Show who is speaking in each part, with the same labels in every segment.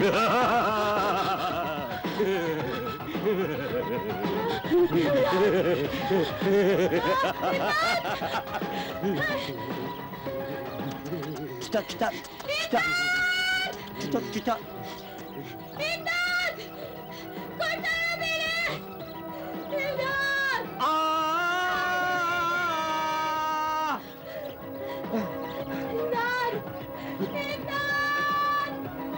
Speaker 1: Kitap, kitap, kitap! Kitap, kitap!
Speaker 2: İmdat! Kurtarın beni! İmdat!
Speaker 1: Aaaa!
Speaker 2: İmdat! İmdat!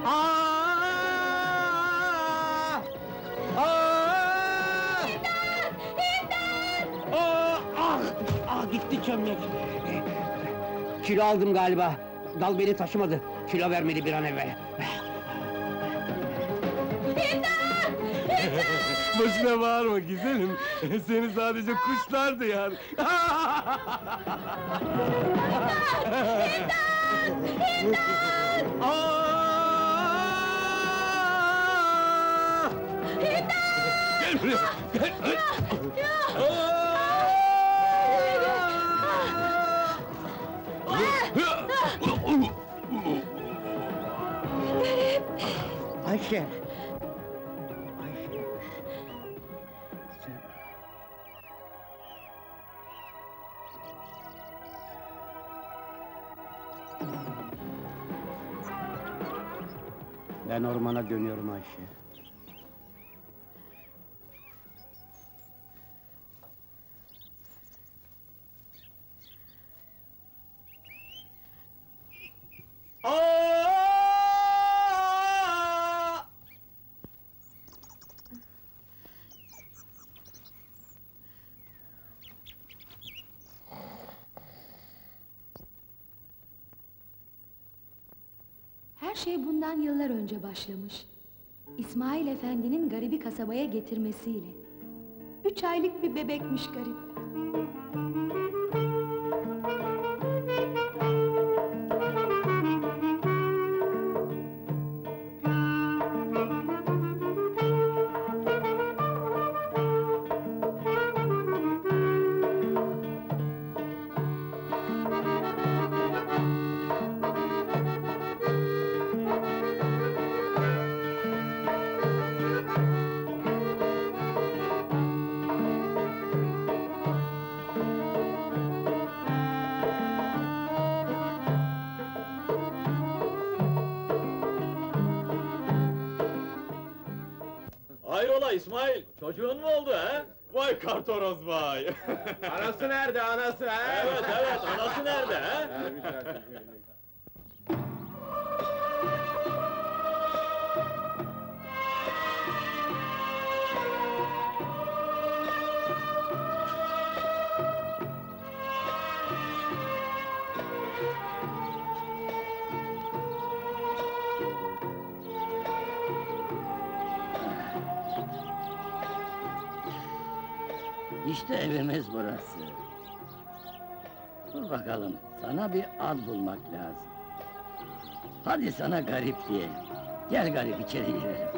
Speaker 1: Aaaa! Aaaa!
Speaker 2: İmdat! İmdat!
Speaker 1: Gitti çömlek! Kilo aldım galiba. Dal beni taşımadı. Kilo vermeli bir an evvel.
Speaker 2: İmdat!
Speaker 3: Boşuna bağırma güzelim. Seni sadece kuşlar duyar.
Speaker 1: Aaaa!
Speaker 3: Gel buraya. Gel.
Speaker 1: Ayşe! Ayşe! Sen... Ben ormana dönüyorum Ayşe.
Speaker 4: Her şey bundan yıllar önce başlamış. İsmail Efendi'nin garibi kasabaya getirmesiyle. 3 aylık bir bebekmiş garip.
Speaker 5: Hayrola İsmail, çocuğun mu oldu ha?
Speaker 3: Vay kartoroz vay!
Speaker 5: Anası nerede, anası ha? Evet, anası nerede ha?
Speaker 6: İşte evimiz burası. Dur bakalım, sana bir ad bulmak lazım. Hadi sana garip diyelim. Gel garip, içeri girelim.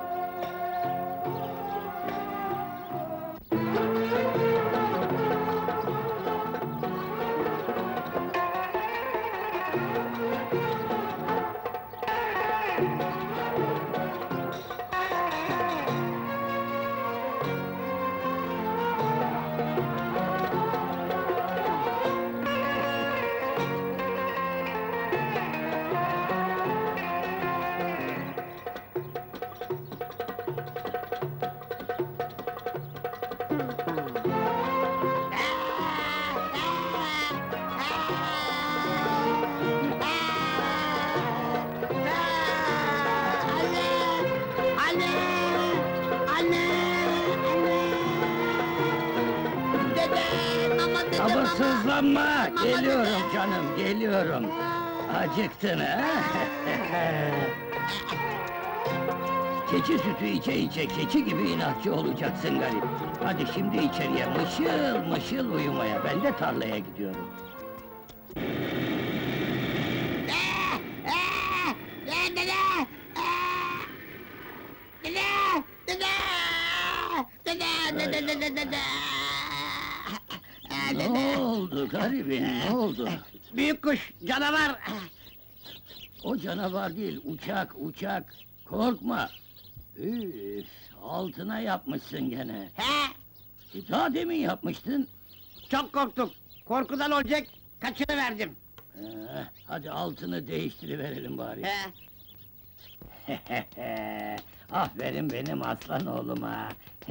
Speaker 6: Sabırsızlanma! Geliyorum canım, geliyorum. Acıktın ha? Keçi sütü içe içe, keçi gibi inatçı olacaksın garip. Hadi şimdi içeriye, mışıl mışıl uyumaya, ben de tarlaya gidiyorum. Ne oldu garibim, ne oldu?
Speaker 1: Büyük kuş, canavar!
Speaker 6: O canavar değil, uçak, uçak! Korkma. Üf, altına yapmışsın gene.
Speaker 1: He,
Speaker 6: Daha demin yapmıştın.
Speaker 1: çok korktum. Korkudan olacak, kaçırıverdim.
Speaker 6: Hadi altını değiştiriverelim bari.
Speaker 1: He,
Speaker 6: Aferin benim aslan oğluma.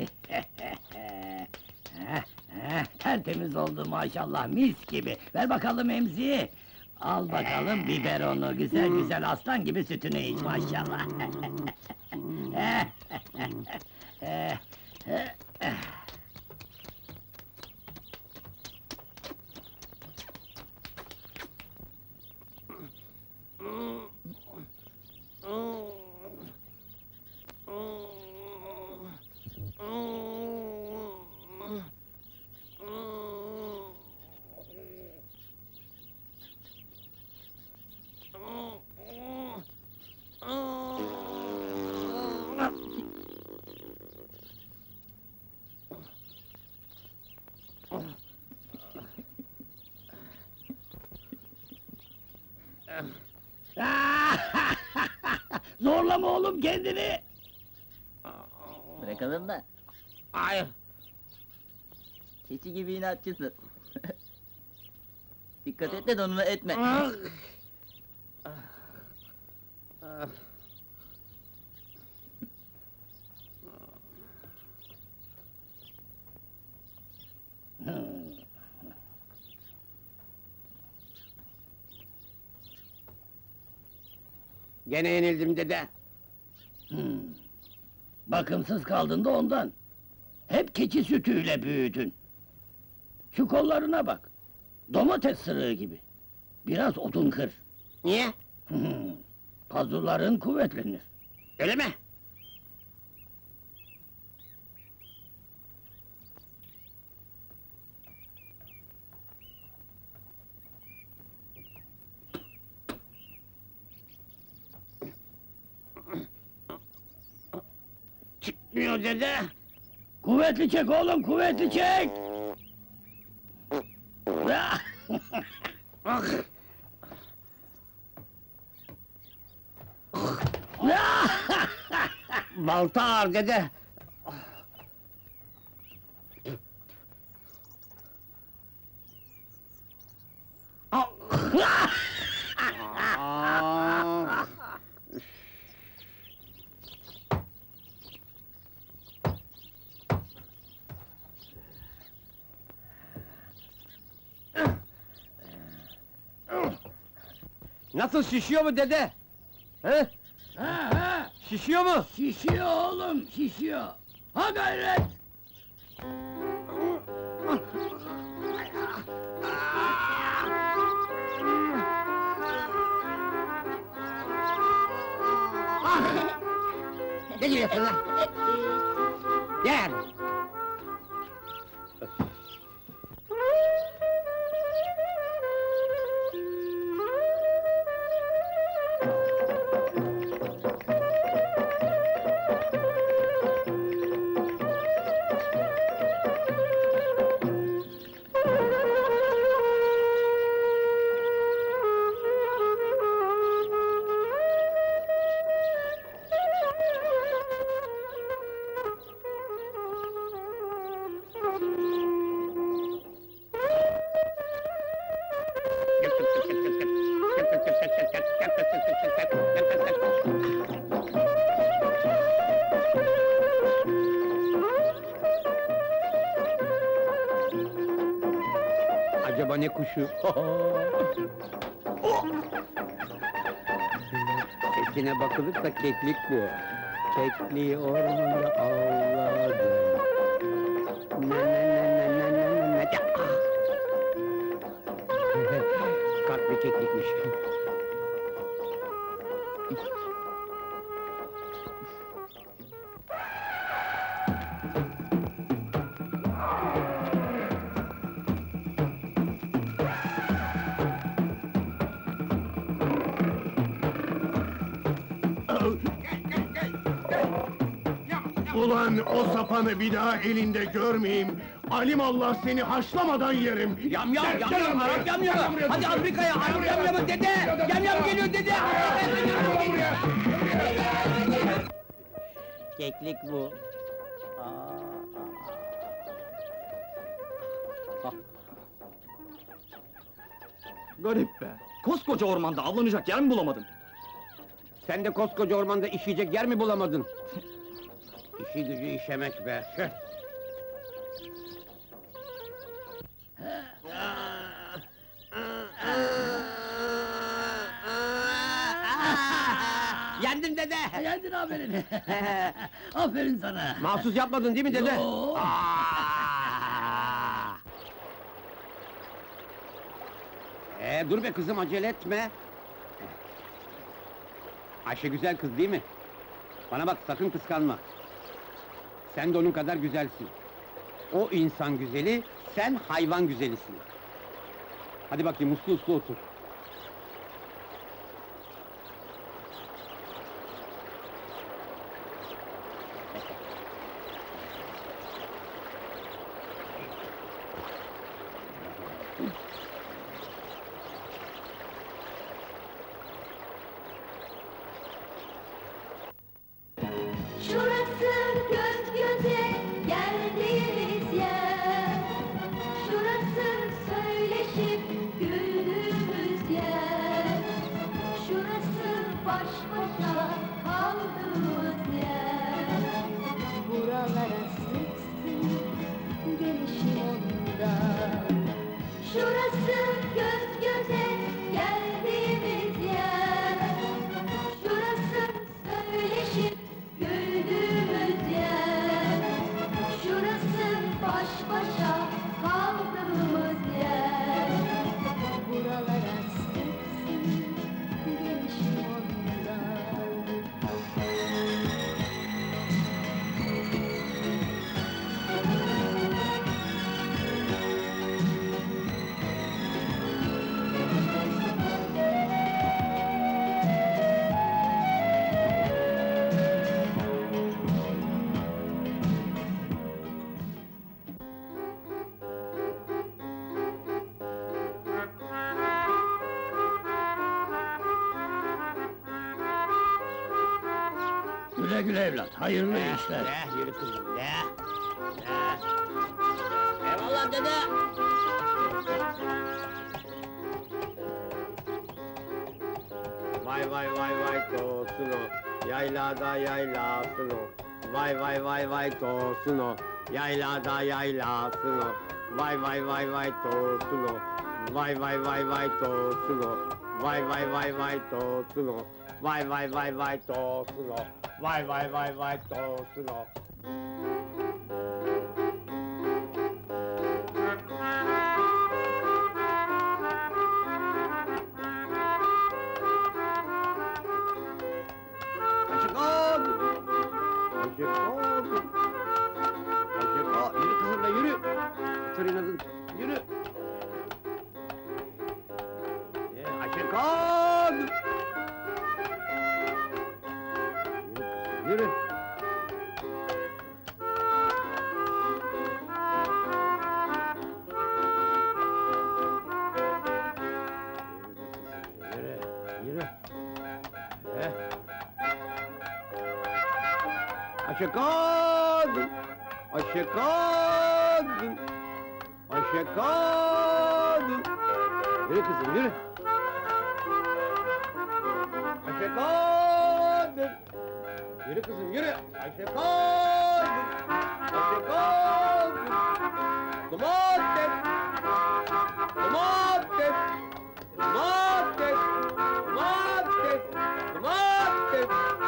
Speaker 6: Tertemiz oldu maşallah, mis gibi. Ver bakalım emziği. Al bakalım biberonu, güzel güzel aslan gibi sütünü iç maşallah. Zorlama oğlum kendini!
Speaker 7: Bırakalım da,
Speaker 1: hayır.
Speaker 7: keçi gibi inatçısın. Dikkat et de donuna etme.
Speaker 1: Gene yenildim dede.
Speaker 6: Bakımsız kaldın da ondan. Hep keçi sütüyle büyüdün. Şu kollarına bak. Domates sırığı gibi. Biraz odun kır.
Speaker 1: Niye?
Speaker 6: Pazurların kuvvetlenir.
Speaker 1: Öyle mi? Çıkmıyor dede.
Speaker 6: Kuvvetli çek oğlum, kuvvetli çek!
Speaker 1: Ah! Balta ağır dede. Ah! Nasıl, şişiyor mu dede? He?
Speaker 6: Ha,
Speaker 1: Şişiyor mu?
Speaker 6: şişiyor oğlum, şişiyor! Ha gayret!
Speaker 1: Ne gülüyorsun lan? Gel! Acaba ne kuşu? Sesine bakılırsa keklik bu. Kekliği ormanda avladım. Kart bir keklikmiş.
Speaker 3: Ulan o sapanı bir daha elinde görmeyeyim. Alimallah seni haşlamadan yerim.
Speaker 1: Yam yam yam yam, Arap yam yamı! Hadi Afrika'ya, Arap yam yamı dede! Yam yam geliyor dede!
Speaker 7: Keklik bu.
Speaker 5: Garip be! Koskoca ormanda avlanacak yer mi bulamadın?
Speaker 1: Sen de koskoca ormanda işeyecek yer mi bulamadın? İşi gücü işemek be! Heh. Yendim dede!
Speaker 6: Yendin aferin. Aferin sana.
Speaker 1: Mahsus yapmadın değil mi dede?
Speaker 6: Yo.
Speaker 1: Dur be kızım, acele etme! Ayşe güzel kız değil mi? Bana bak, sakın kıskanma! Sen de onun kadar güzelsin! O insan güzeli, sen hayvan güzelisin! Hadi bakayım, uslu uslu otur!
Speaker 2: Şurası göz göze geldiğimiz yer. Şurası söyleşip güldüğümüz yer. Şurası baş başa kaldığımız yer. Buralara sık sık gelişimde. Şurası göz göze geldiğimiz yer. Şurası söyleşip güldüğümüz yer. Şurası baş başa kaldığımız yer. Buralara sıksın gelişim ondan.
Speaker 6: Güle güle evlat, hayırlı işler.
Speaker 1: Yürü kızım,
Speaker 7: Eyvallah dede.
Speaker 5: Vay vay vay vay tosun o, yaylada yaylasın o. Vay vay vay vay tosun o, yaylada yaylasın o. Vay vay vay vay tosun o, vay vay vay vay tosun o. Vay vay vay vay tosun o, vay vay vay vay tosun o. Vay vay vay vay tosun o.
Speaker 1: Aşık oldum! Aşık oldum! Aşık oldum! Yürü kızım be, yürü! Otur inadın, yürü! Aşık oldum! Yürü kızım, yürü! Yürü, yürü! Aşık oldum! Aşık oldum! Aşık oldum! Yürü kızım, yürü! Aşık oldum! Yürü kızım, yürü! Aşık oldum! Aşık oldum! Domates! Domates! Domates! Domates! Domates!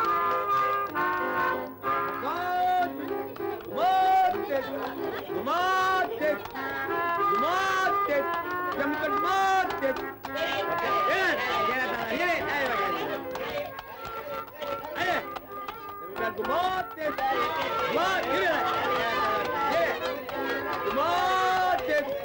Speaker 1: Domates! Domates! Domates! Yumurta domates! Gel, gel, gel, hadi bakalım. Hadi! Yumurta domates! Domates! Yürü! Yürü! Domates!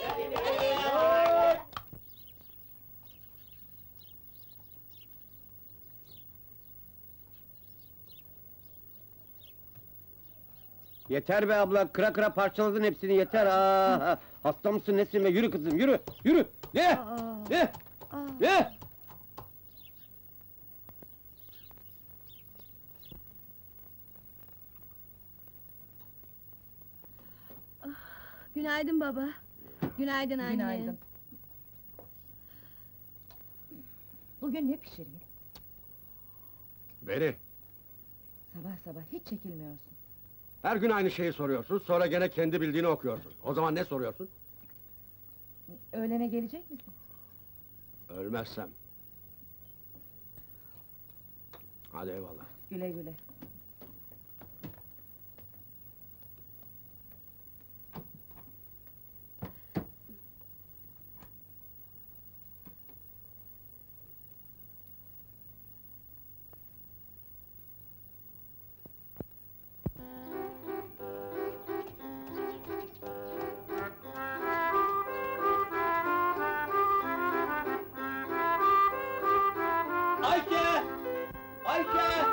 Speaker 1: Yeter be abla, kıra kıra parçaladın hepsini, yeter ha! Hasta mısın nesin be, yürü kızım, yürü, yürü! Ye! Ye! Ye!
Speaker 4: Günaydın baba. Günaydın anne.
Speaker 8: Günaydın. Bugün ne pişireyim?
Speaker 3: Beri,
Speaker 8: Sabah sabah hiç çekilmiyorsun.
Speaker 5: Her gün aynı şeyi soruyorsun, sonra gene kendi bildiğini okuyorsun. O zaman ne soruyorsun?
Speaker 8: Öğlene gelecek misin?
Speaker 5: Ölmezsem. Hadi eyvallah.
Speaker 8: Güle güle.
Speaker 1: Ayşe! Ayşe!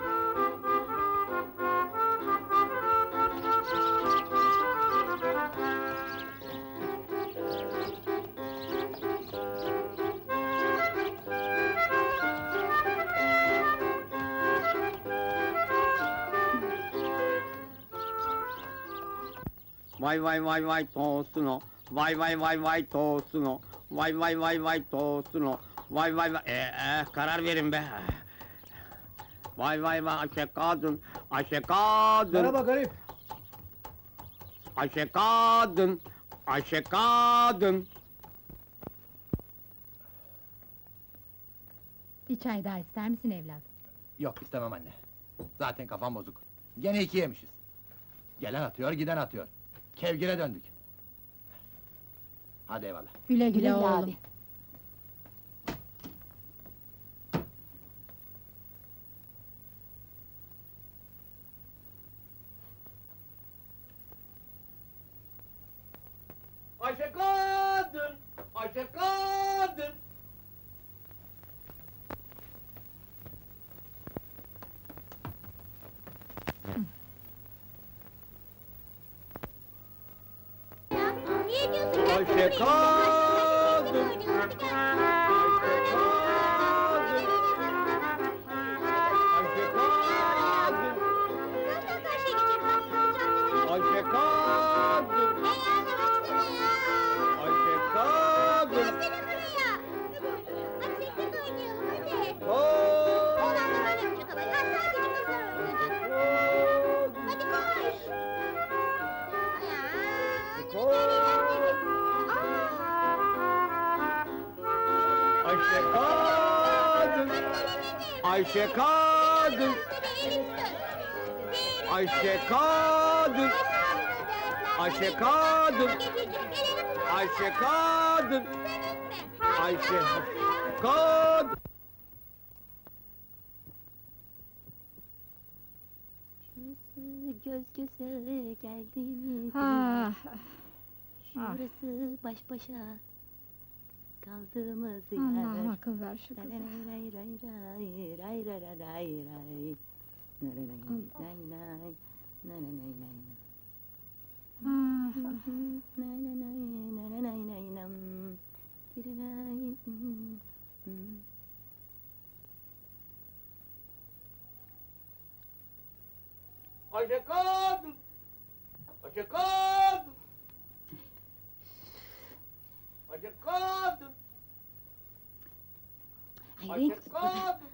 Speaker 5: Vay vay vay vay tosun o. Vay vay vay vay tosun o. Vay vay vay vay tosun o. Vay vay vay. Karar verin be. Vay vay vay Ayşe kadın. Ayşe kadın.
Speaker 3: merhaba garip.
Speaker 5: Ayşe kadın. Ayşe kadın.
Speaker 9: Bir çay daha ister misin evladım?
Speaker 10: Yok istemem anne. Zaten kafam bozuk. Gene iki yemişiz. Gelen atıyor, giden atıyor. Kevgire döndük. Hadi eyvallah.
Speaker 9: Güle güle,
Speaker 8: Güle
Speaker 9: oğlum.
Speaker 8: abi.
Speaker 1: Ayşe kadın! Ayşe kadın!
Speaker 2: Niye diyorsun? Gel
Speaker 5: Ayşe
Speaker 2: kızım,
Speaker 5: kadın.
Speaker 2: hadi gel.
Speaker 5: Ayşe kadın. Ayşe kadın.
Speaker 2: Karşıdan karşıya geçelim, bak, sıcakta.
Speaker 5: Ayşe kadın.
Speaker 2: Yardım etsene ya!
Speaker 5: Ayşe kadın.
Speaker 2: Gelsene buraya! Hadi seninle de oynayalım, hadi!
Speaker 5: Kadın.
Speaker 2: Oğlanlar oynamayacak ama, ya sadece kızlar oynayacak. Hadi koş! Ya, ne kadar eğlenceli!
Speaker 5: Ayşe kadın. Ayşe kadın. Ayşe kadın. Ayşe kadın. Ayşe kadın. Ayşe kadın.
Speaker 11: Göz göze geldiğimiz
Speaker 9: Ah,
Speaker 11: şurası baş başa kaldığımız yer.
Speaker 9: Allah'ım akıl ver şu kıza.
Speaker 11: Ray ray ray ray ray ray ray ray ray. Nay nay nay nay nay nay nay nay.
Speaker 9: Ah,
Speaker 11: Nay nay nay nay nay nay nam. Tiraray,
Speaker 1: Ayşe kadın! Ayşe kadın! Ayşe kadın!
Speaker 11: Ay
Speaker 1: Ayşe
Speaker 11: renk
Speaker 1: kadın!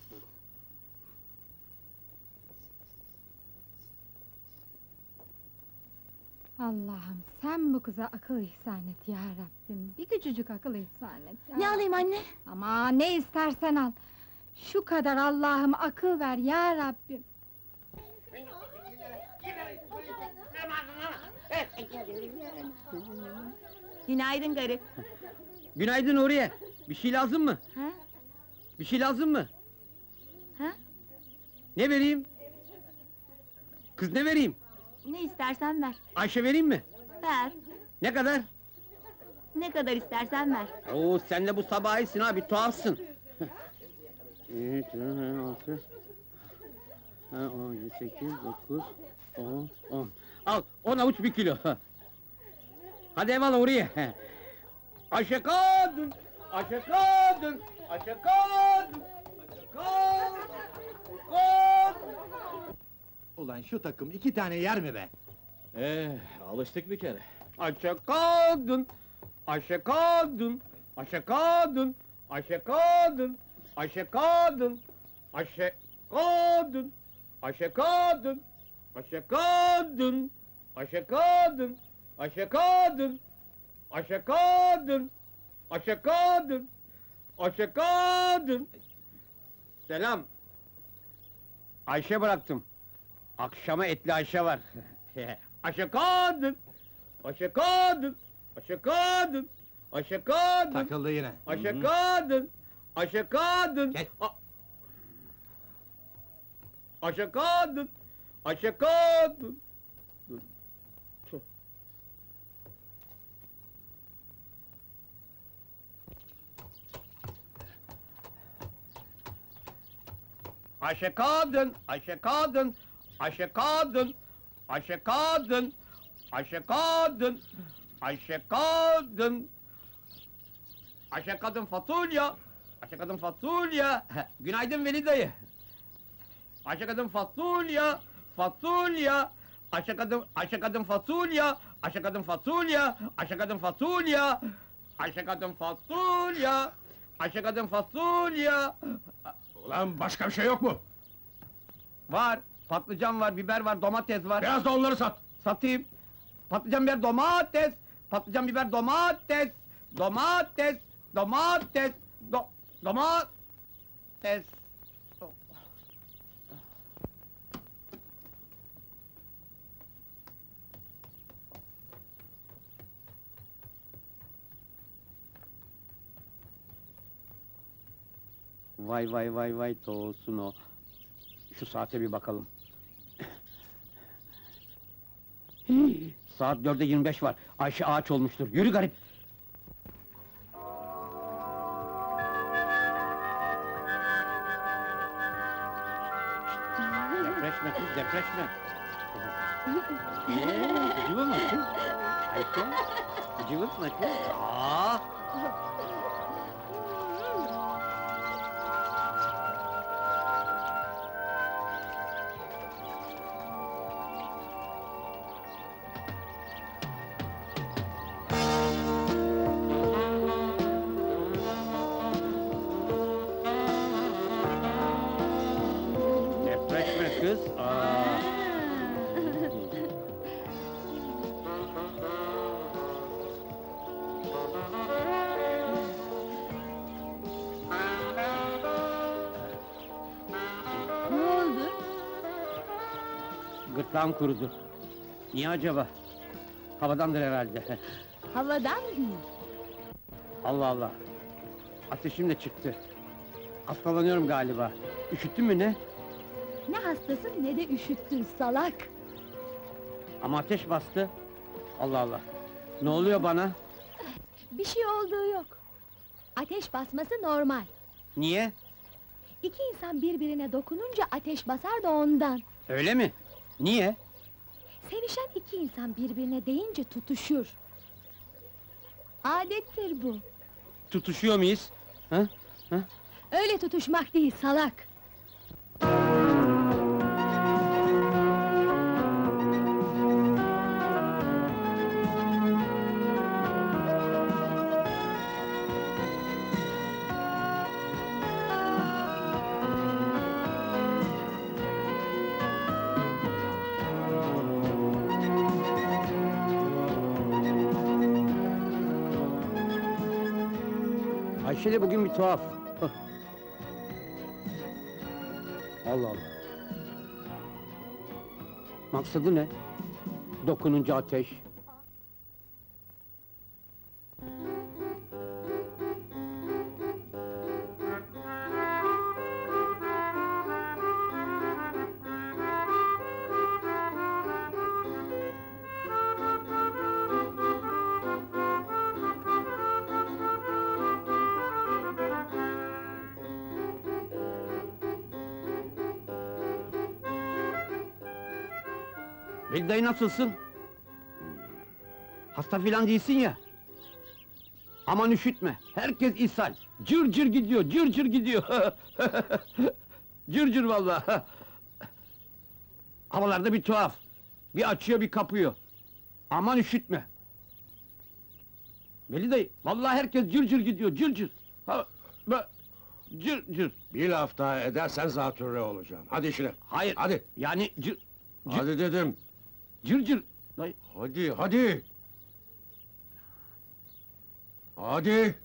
Speaker 9: Allah'ım sen bu kıza akıl ihsan et ya Rabbim. Bir küçücük akıl ihsan et ya.
Speaker 11: Ne alayım anne?
Speaker 9: Ama ne istersen al. Şu kadar Allah'ım akıl ver ya Rabbim.
Speaker 11: Günaydın garip.
Speaker 1: Günaydın Nuriye. Bir şey lazım mı?
Speaker 11: Ha?
Speaker 1: Bir şey lazım mı?
Speaker 11: Ha?
Speaker 1: Ne vereyim? Kız ne vereyim?
Speaker 11: Ne istersen ver.
Speaker 1: Ayşe vereyim mi?
Speaker 11: Ver.
Speaker 1: Ne kadar?
Speaker 11: Ne kadar istersen ver.
Speaker 1: Oo sen de bu sabah iyisin ha, bir tuhafsın. 3, 6, 10, 8, 9, 10, 10. Al, 10 avuç 1 kilo. Hadi eyvallah oraya. Ayşe kadın! Ayşe kadın! Ayşe kadın! Ayşe kadın! Kadın!
Speaker 10: Ulan şu takım iki tane yer mi be?
Speaker 3: Alıştık bir kere.
Speaker 5: Ayşe kadın, Ayşe kadın, Ayşe kadın, Ayşe kadın, Ayşe kadın, Ayşe kadın, Ayşe kadın, Ayşe kadın, Ayşe kadın, Ayşe kadın, Ayşe kadın, Ayşe kadın, Ayşe kadın. Selam. Ayşe bıraktım. Akşama etli Ayşe var. Ayşe kadın, Ayşe kadın, Ayşe kadın, Ayşe kadın,
Speaker 10: Takıldı yine.
Speaker 5: Ayşe kadın, Ayşe kadın.
Speaker 10: Kes.
Speaker 5: Ayşe kadın, Ayşe kadın. Dur. Tüh. Ayşe kadın, Ayşe kadın, Ayşe kadın, Ayşe kadın, Ayşe kadın, Ayşe kadın, Ayşe kadın fasulye, Ayşe kadın fasulye. Günaydın Veli dayı. Ayşe kadın fasulye, fasulye, Ayşe kadın fasulye, Ayşe kadın fasulye, Ayşe kadın fasulye, Ayşe kadın fasulye, Ayşe kadın fasulye.
Speaker 3: Ulan başka bir şey yok mu?
Speaker 5: Var, patlıcan var, biber var, domates var.
Speaker 3: Biraz da onları sat.
Speaker 5: Satayım. Patlıcan, biber, domates. Patlıcan, biber, domates. Domates, domates, domates. Vay vay vay vay Tosun o. Şu saate bir bakalım. Saat 4'e 25 var. Ayşe ağaç olmuştur. Yürü garip. Depreşme kız, depreşme. Cıvıma kız. Ayşe, cıvıtma kız. Aa! Depreşme kız. Aa!
Speaker 4: Ne oldu?
Speaker 1: Gırtlağım kurudu. Niye acaba? Havadandır herhalde.
Speaker 4: Havadan değil.
Speaker 1: Allah Allah! Ateşim de çıktı. Hastalanıyorum galiba. Üşüttün mü ne?
Speaker 4: Ne hastasın ne de üşüttün salak.
Speaker 1: Ama ateş bastı. Allah Allah! Ne oluyor bana?
Speaker 4: Bir şey olduğu yok. Ateş basması normal.
Speaker 1: Niye?
Speaker 4: İki insan birbirine dokununca ateş basar da ondan.
Speaker 1: Öyle mi? Niye?
Speaker 4: Sevişen iki insan birbirine değince tutuşur. Adettir bu.
Speaker 1: Tutuşuyor muyuz? Ha? Ha?
Speaker 4: Öyle tutuşmak değil salak.
Speaker 1: Ayşe de bugün bir tuhaf. Hah. Allah Allah! Maksadı ne? Dokununca ateş. Veli dayı nasılsın? Hasta filan değilsin ya. Aman üşütme, herkes ishal. Cır cır gidiyor, cır cır gidiyor. Cır cır vallahi. Havalarda bir tuhaf. Bir açıyor, bir kapıyor. Aman üşütme. Veli dayı, vallahi herkes cır cır gidiyor, cır cır. Ha, cır cır.
Speaker 3: Bir laf daha edersen zatürre olacağım. Hadi işine.
Speaker 1: Hayır,
Speaker 3: Hadi.
Speaker 1: yani cır,
Speaker 3: Hadi dedim.
Speaker 1: cır cır. Dayı.
Speaker 3: Hadi, hadi. Hadi.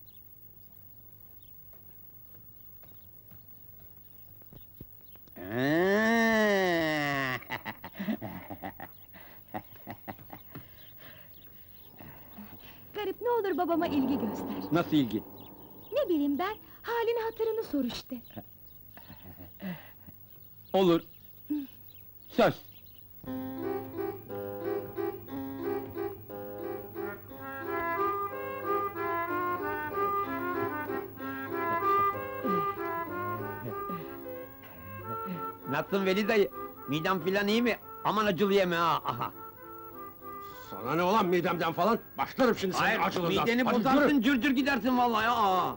Speaker 4: Garip, ne olur babama ilgi göster.
Speaker 1: Nasıl ilgi?
Speaker 4: Ne bileyim ben, halini hatırını sor işte.
Speaker 1: Olur. Söz. Nasılsın Veli dayı? Midem filan iyi mi? Aman acılı yeme ha! Aha.
Speaker 3: Sana ne olan midemden falan? Başlarım şimdi senin
Speaker 1: Hayır,
Speaker 3: acılığından.
Speaker 1: mideni
Speaker 3: Hadi
Speaker 1: bozarsın,
Speaker 3: yürü.
Speaker 1: cır cır gidersin vallahi ya! Aa!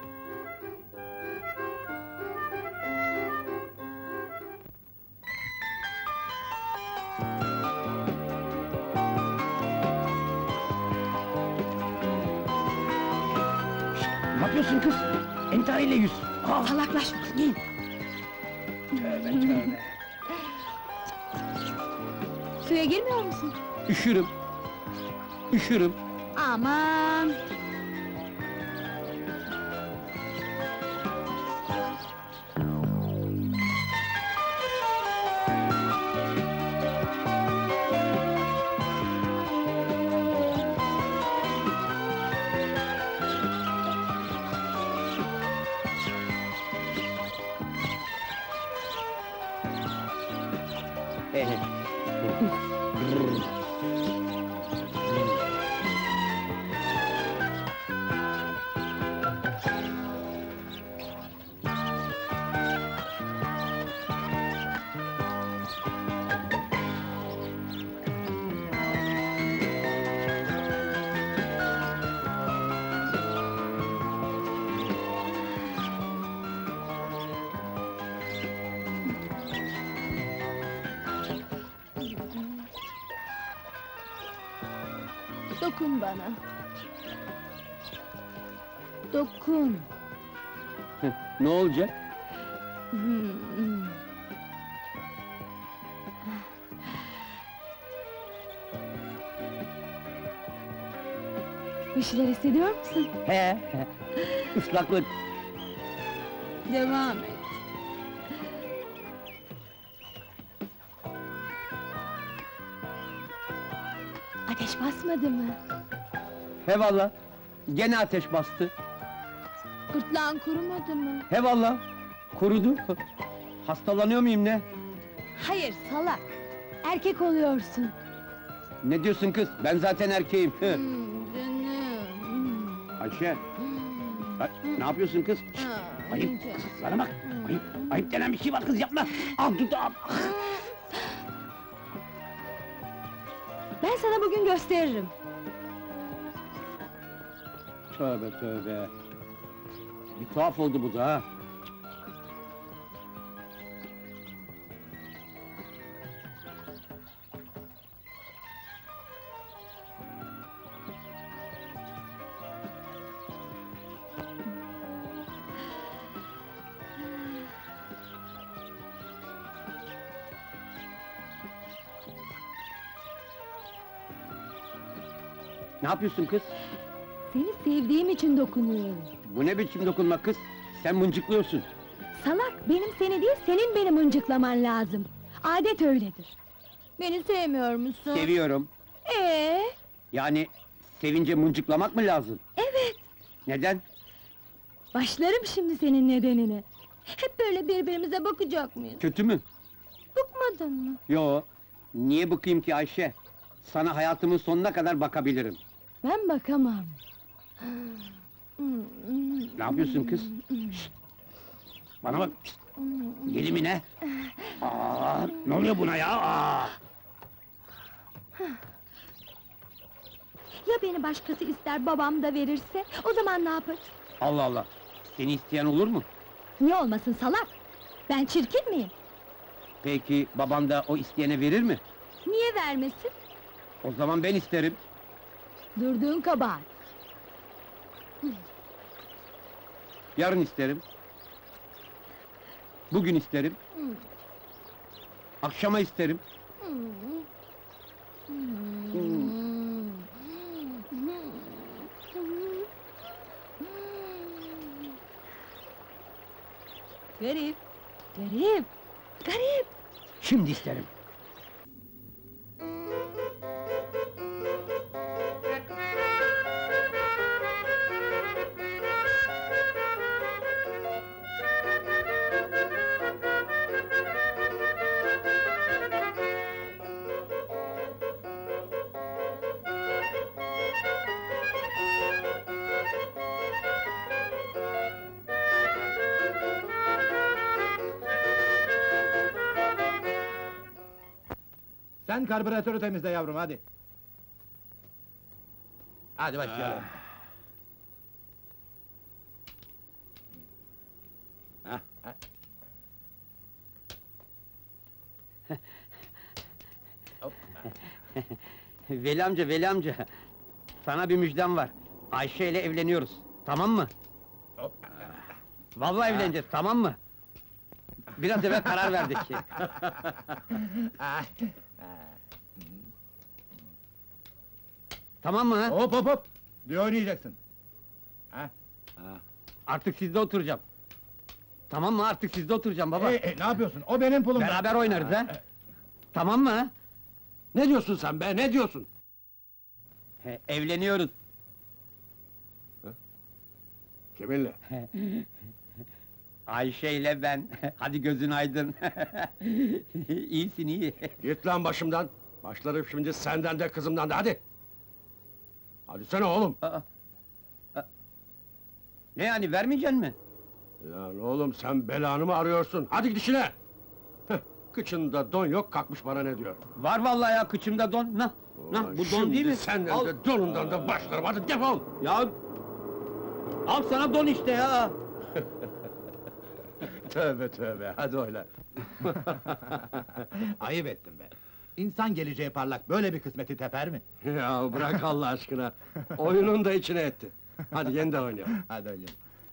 Speaker 1: Ne yapıyorsun kız? Entariyle yüz! Aa!
Speaker 4: Salaklaşma!
Speaker 1: Giyin! Tövbe tövbe!
Speaker 4: Suya girmiyor musun?
Speaker 1: Üşürüm! Üşürüm!
Speaker 4: Aman! Dokun bana. Dokun.
Speaker 1: Ne olacak?
Speaker 4: Bir şeyler hissediyor musun?
Speaker 1: He! Islaklık!
Speaker 4: Devam et. Ateş basmadı mı?
Speaker 1: He valla! Gene ateş bastı!
Speaker 4: Gırtlağın kurumadı mı?
Speaker 1: He valla! Kurudu! Hastalanıyor muyum ne?
Speaker 4: Hayır, salak! Erkek oluyorsun.
Speaker 1: Ne diyorsun kız? Ben zaten erkeğim! Hı.
Speaker 4: Canım.
Speaker 1: Ayşe! Ne yapıyorsun kız? Ayıp! Kız, bana bak! Ayıp! Ayıp denen bir şey var kız, yapma! Al dudağım!
Speaker 4: Ben sana bugün gösteririm.
Speaker 1: Tövbe tövbe! Bir tuhaf oldu bu da ha! Ne yapıyorsun kız?
Speaker 4: Seni sevdiğim için dokunuyorum.
Speaker 1: Bu ne biçim dokunma kız? Sen mıncıklıyorsun!
Speaker 4: Salak, benim seni değil, senin beni mıncıklaman lazım. Adet öyledir. Beni sevmiyor musun?
Speaker 1: Seviyorum! Yani, sevince mıncıklamak mı lazım?
Speaker 4: Evet!
Speaker 1: Neden?
Speaker 4: Başlarım şimdi senin nedenine. Hep böyle birbirimize bakacak mıyız?
Speaker 1: Kötü mü?
Speaker 4: Bıkmadın mı?
Speaker 1: Yo! Niye bıkayım ki Ayşe? Sana hayatımın sonuna kadar bakabilirim!
Speaker 4: Ben bakamam.
Speaker 1: Ne yapıyorsun kız? Şşt! Bana bak! Şşt! Deli mi ne? Aa, ne oluyor buna ya? Aa!
Speaker 4: Ya beni başkası ister, babam da verirse, o zaman ne yaparız?
Speaker 1: Allah Allah! Seni isteyen olur mu?
Speaker 4: Niye olmasın salak? Ben çirkin miyim?
Speaker 1: Peki, baban da o isteyene verir mi?
Speaker 4: Niye vermesin?
Speaker 1: O zaman ben isterim!
Speaker 4: Durduğun kabahat.
Speaker 1: Yarın isterim. Bugün isterim. Akşama isterim.
Speaker 8: Garip, garip, garip!
Speaker 6: Şimdi isterim.
Speaker 10: Sen karbüratörü temizle yavrum, hadi. Hadi başlayalım.
Speaker 1: Hah.
Speaker 10: Hop.
Speaker 1: Veli amca, Veli amca! Sana bir müjdem var. Ayşe ile evleniyoruz, tamam mı?
Speaker 10: Hop.
Speaker 1: Vallahi evleneceğiz, tamam mı? Biraz evvel karar verdik. Tamam mı ha?
Speaker 10: Hop hop hop! Diye oynayacaksın.
Speaker 1: Artık sizde oturacağım. Tamam mı? Artık sizde oturacağım baba.
Speaker 10: Ne yapıyorsun? O benim pulum.
Speaker 1: Beraber oynarız ha? Tamam mı ha?
Speaker 5: Ne diyorsun sen be, ne diyorsun?
Speaker 1: Evleniyoruz.
Speaker 5: Kiminle?
Speaker 1: Ayşe ile ben. Hadi gözün aydın. İyisin, iyi.
Speaker 5: Git lan başımdan! Başlarım şimdi senden de kızımdan da, hadi! Hadi sen oğlum!
Speaker 1: Ne yani, vermeyeceksin mi?
Speaker 5: Lan oğlum, sen belanı mı arıyorsun? Hadi git işine! Heh, kıçında don yok, kalkmış bana ne diyor?
Speaker 1: Var vallahi ya, kıçımda don. Nah, bu don değil mi?
Speaker 5: Senden
Speaker 1: Al.
Speaker 5: de donundan da başlarım, hadi defol!
Speaker 1: Ya! Al sana don işte ya!
Speaker 5: Tövbe tövbe, hadi oyna!
Speaker 10: Ayıp ettin be! İnsan geleceği parlak, böyle bir kısmeti teper mi?
Speaker 5: Ya bırak Allah aşkına! Oyunun da içine etti! Hadi yeniden oynayalım!
Speaker 10: Hadi oynayalım.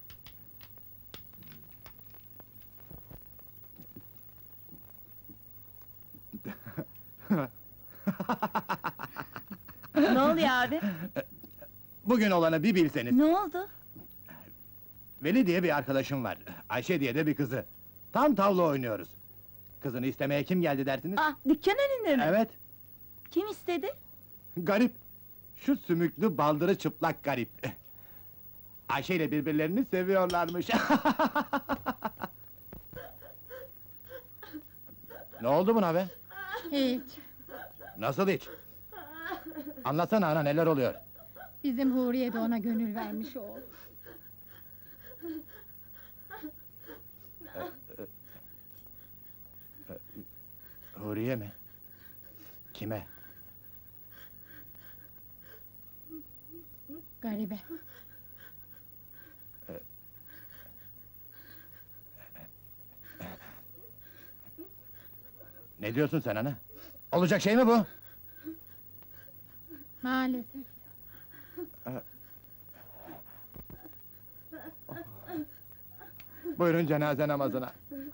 Speaker 8: Ne oluyor abi?
Speaker 10: Bugün olanı bir bilseniz.
Speaker 8: Ne oldu?
Speaker 10: Veli diye bir arkadaşım var, Ayşe diye de bir kızı. Tam tavla oynuyoruz. Kızını istemeye kim geldi dersiniz?
Speaker 8: Ah, dükkan önünde mi?
Speaker 10: Evet,
Speaker 8: Kim istedi?
Speaker 10: garip. Şu sümüklü, baldırı çıplak garip. Ayşe ile birbirlerini seviyorlarmış. Ne oldu buna be?
Speaker 9: Hiç.
Speaker 10: Nasıl hiç? Anlatsana ana, neler oluyor?
Speaker 9: Bizim Huriye de ona gönül vermiş oğul.
Speaker 10: Huriye mi? Kime?
Speaker 9: Garibe.
Speaker 10: Ne diyorsun sen ana? Olacak şey mi bu?
Speaker 9: Maalesef.
Speaker 10: Buyurun cenaze namazına.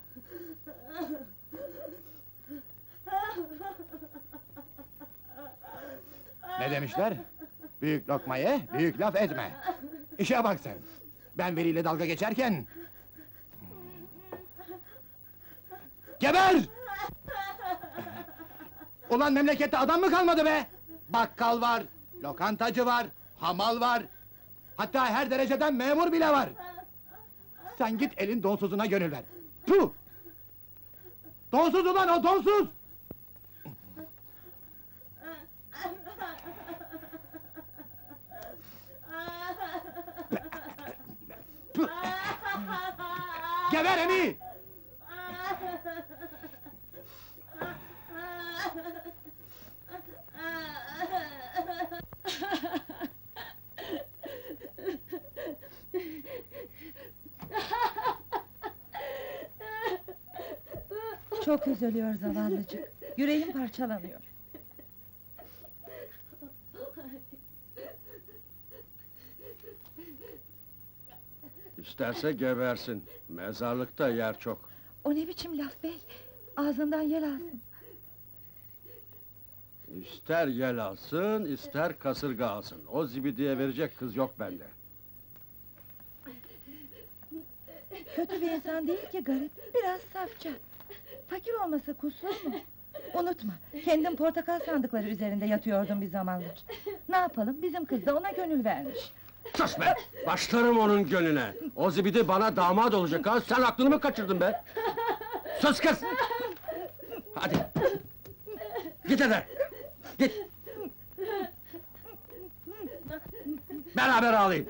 Speaker 10: Ne demişler? Büyük lokma ye, büyük laf etme. İşe bak sen! Ben Veli'yle dalga geçerken... Geber! Ulan memlekette adam mı kalmadı be? Bakkal var, lokantacı var, hamal var... Hatta her dereceden memur bile var! Sen git elin donsuzuna gönül ver! Puh! Donsuz ulan o, donsuz! Puh! Geber Emi!
Speaker 8: Çok üzülüyor zavallıcık. Yüreğim parçalanıyor.
Speaker 12: İsterse gebersin. Mezarlıkta yer çok.
Speaker 8: O ne biçim laf bey? Ağzından yel alsın.
Speaker 12: İster yel alsın, ister kasırga alsın. O zibidiye verecek kız yok bende.
Speaker 8: Kötü bir insan değil ki garip, biraz safça. Fakir olması kusur mu? Unutma, kendim portakal sandıkları üzerinde yatıyordum bir zamanlar. Ne yapalım, bizim kız da ona gönül vermiş.
Speaker 12: Sus be! Başlarım onun gönlüne! O zibidi bana damat olacak ha! Sen aklını mı kaçırdın be? Sus kız! Hadi! Git hadi! Git! Beraber ağlayın!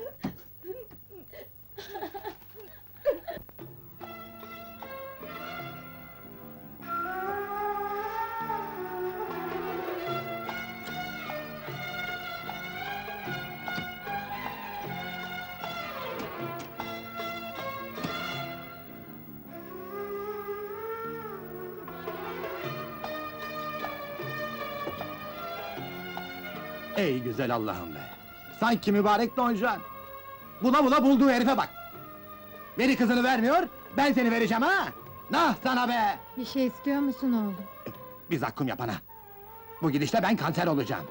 Speaker 10: Ey güzel Allah'ım be! Sanki mübarek Don Juan! Bula bula bulduğu herife bak! Beni kızını vermiyor, ben seni vereceğim ha! Nah sana be!
Speaker 9: Bir şey istiyor musun oğlum?
Speaker 10: Bir zakkum yapana! Bu gidişle ben kanser olacağım!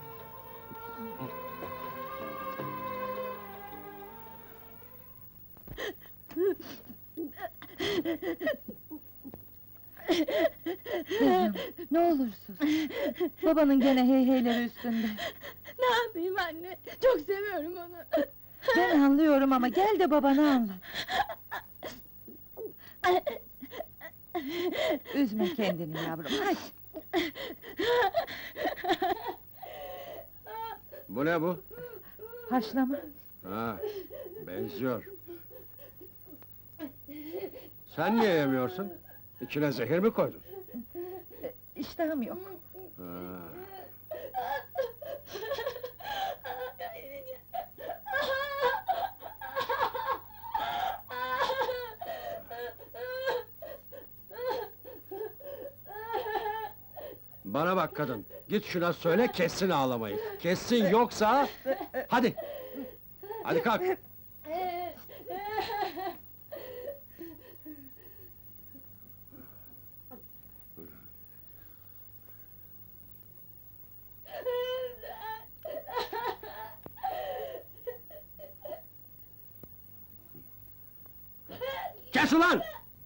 Speaker 8: Kızım, ne olursun. Babanın gene heyheyleri üstünde.
Speaker 4: Ne yapayım anne? Çok seviyorum onu.
Speaker 8: Ben anlıyorum ama gel de babana anlat. Üzme kendini yavrum, hadi.
Speaker 12: Bu ne bu?
Speaker 8: Haşlama.
Speaker 12: Ha, benziyor. Sen niye yemiyorsun? İçine zehir mi koydun?
Speaker 8: İştahım yok.
Speaker 12: Ha. Bana bak kadın, git şuna söyle kessin ağlamayı. Kessin yoksa... Hadi! Hadi kalk! Kes ulan!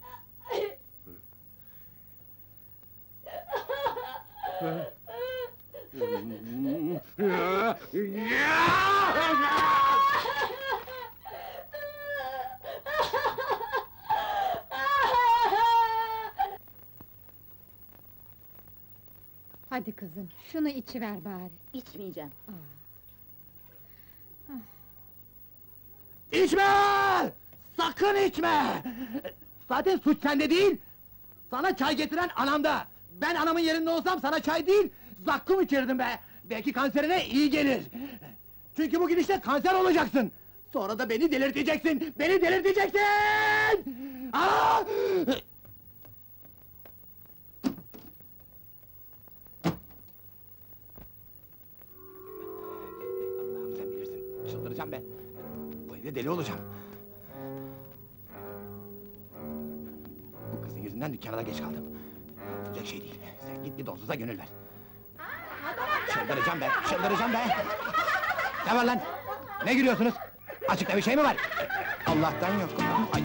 Speaker 9: Hadi kızım, şunu içiver bari.
Speaker 11: İçmeyeceğim.
Speaker 10: İçme! Sakın içme! Zaten suç sende değil! Sana çay getiren anamda! Ben anamın yerinde olsam sana çay değil, zakkum içirdim be! Belki kanserine iyi gelir! Çünkü bu gidişle kanser olacaksın! Sonra da beni delirteceksin! Beni delirteceksin! Aa! Allah'ım sen bilirsin, çıldıracağım be! Bu evde deli olacağım! Bu kızın yüzünden dükkana da geç kaldım. Olacak şey değil, sen git bir donsuza gönül ver! Çıldıracağım be, çıldıracağım be! Ne var lan? Ne gülüyorsunuz? Açıkta bir şey mi var? Allah'tan yok! Ay!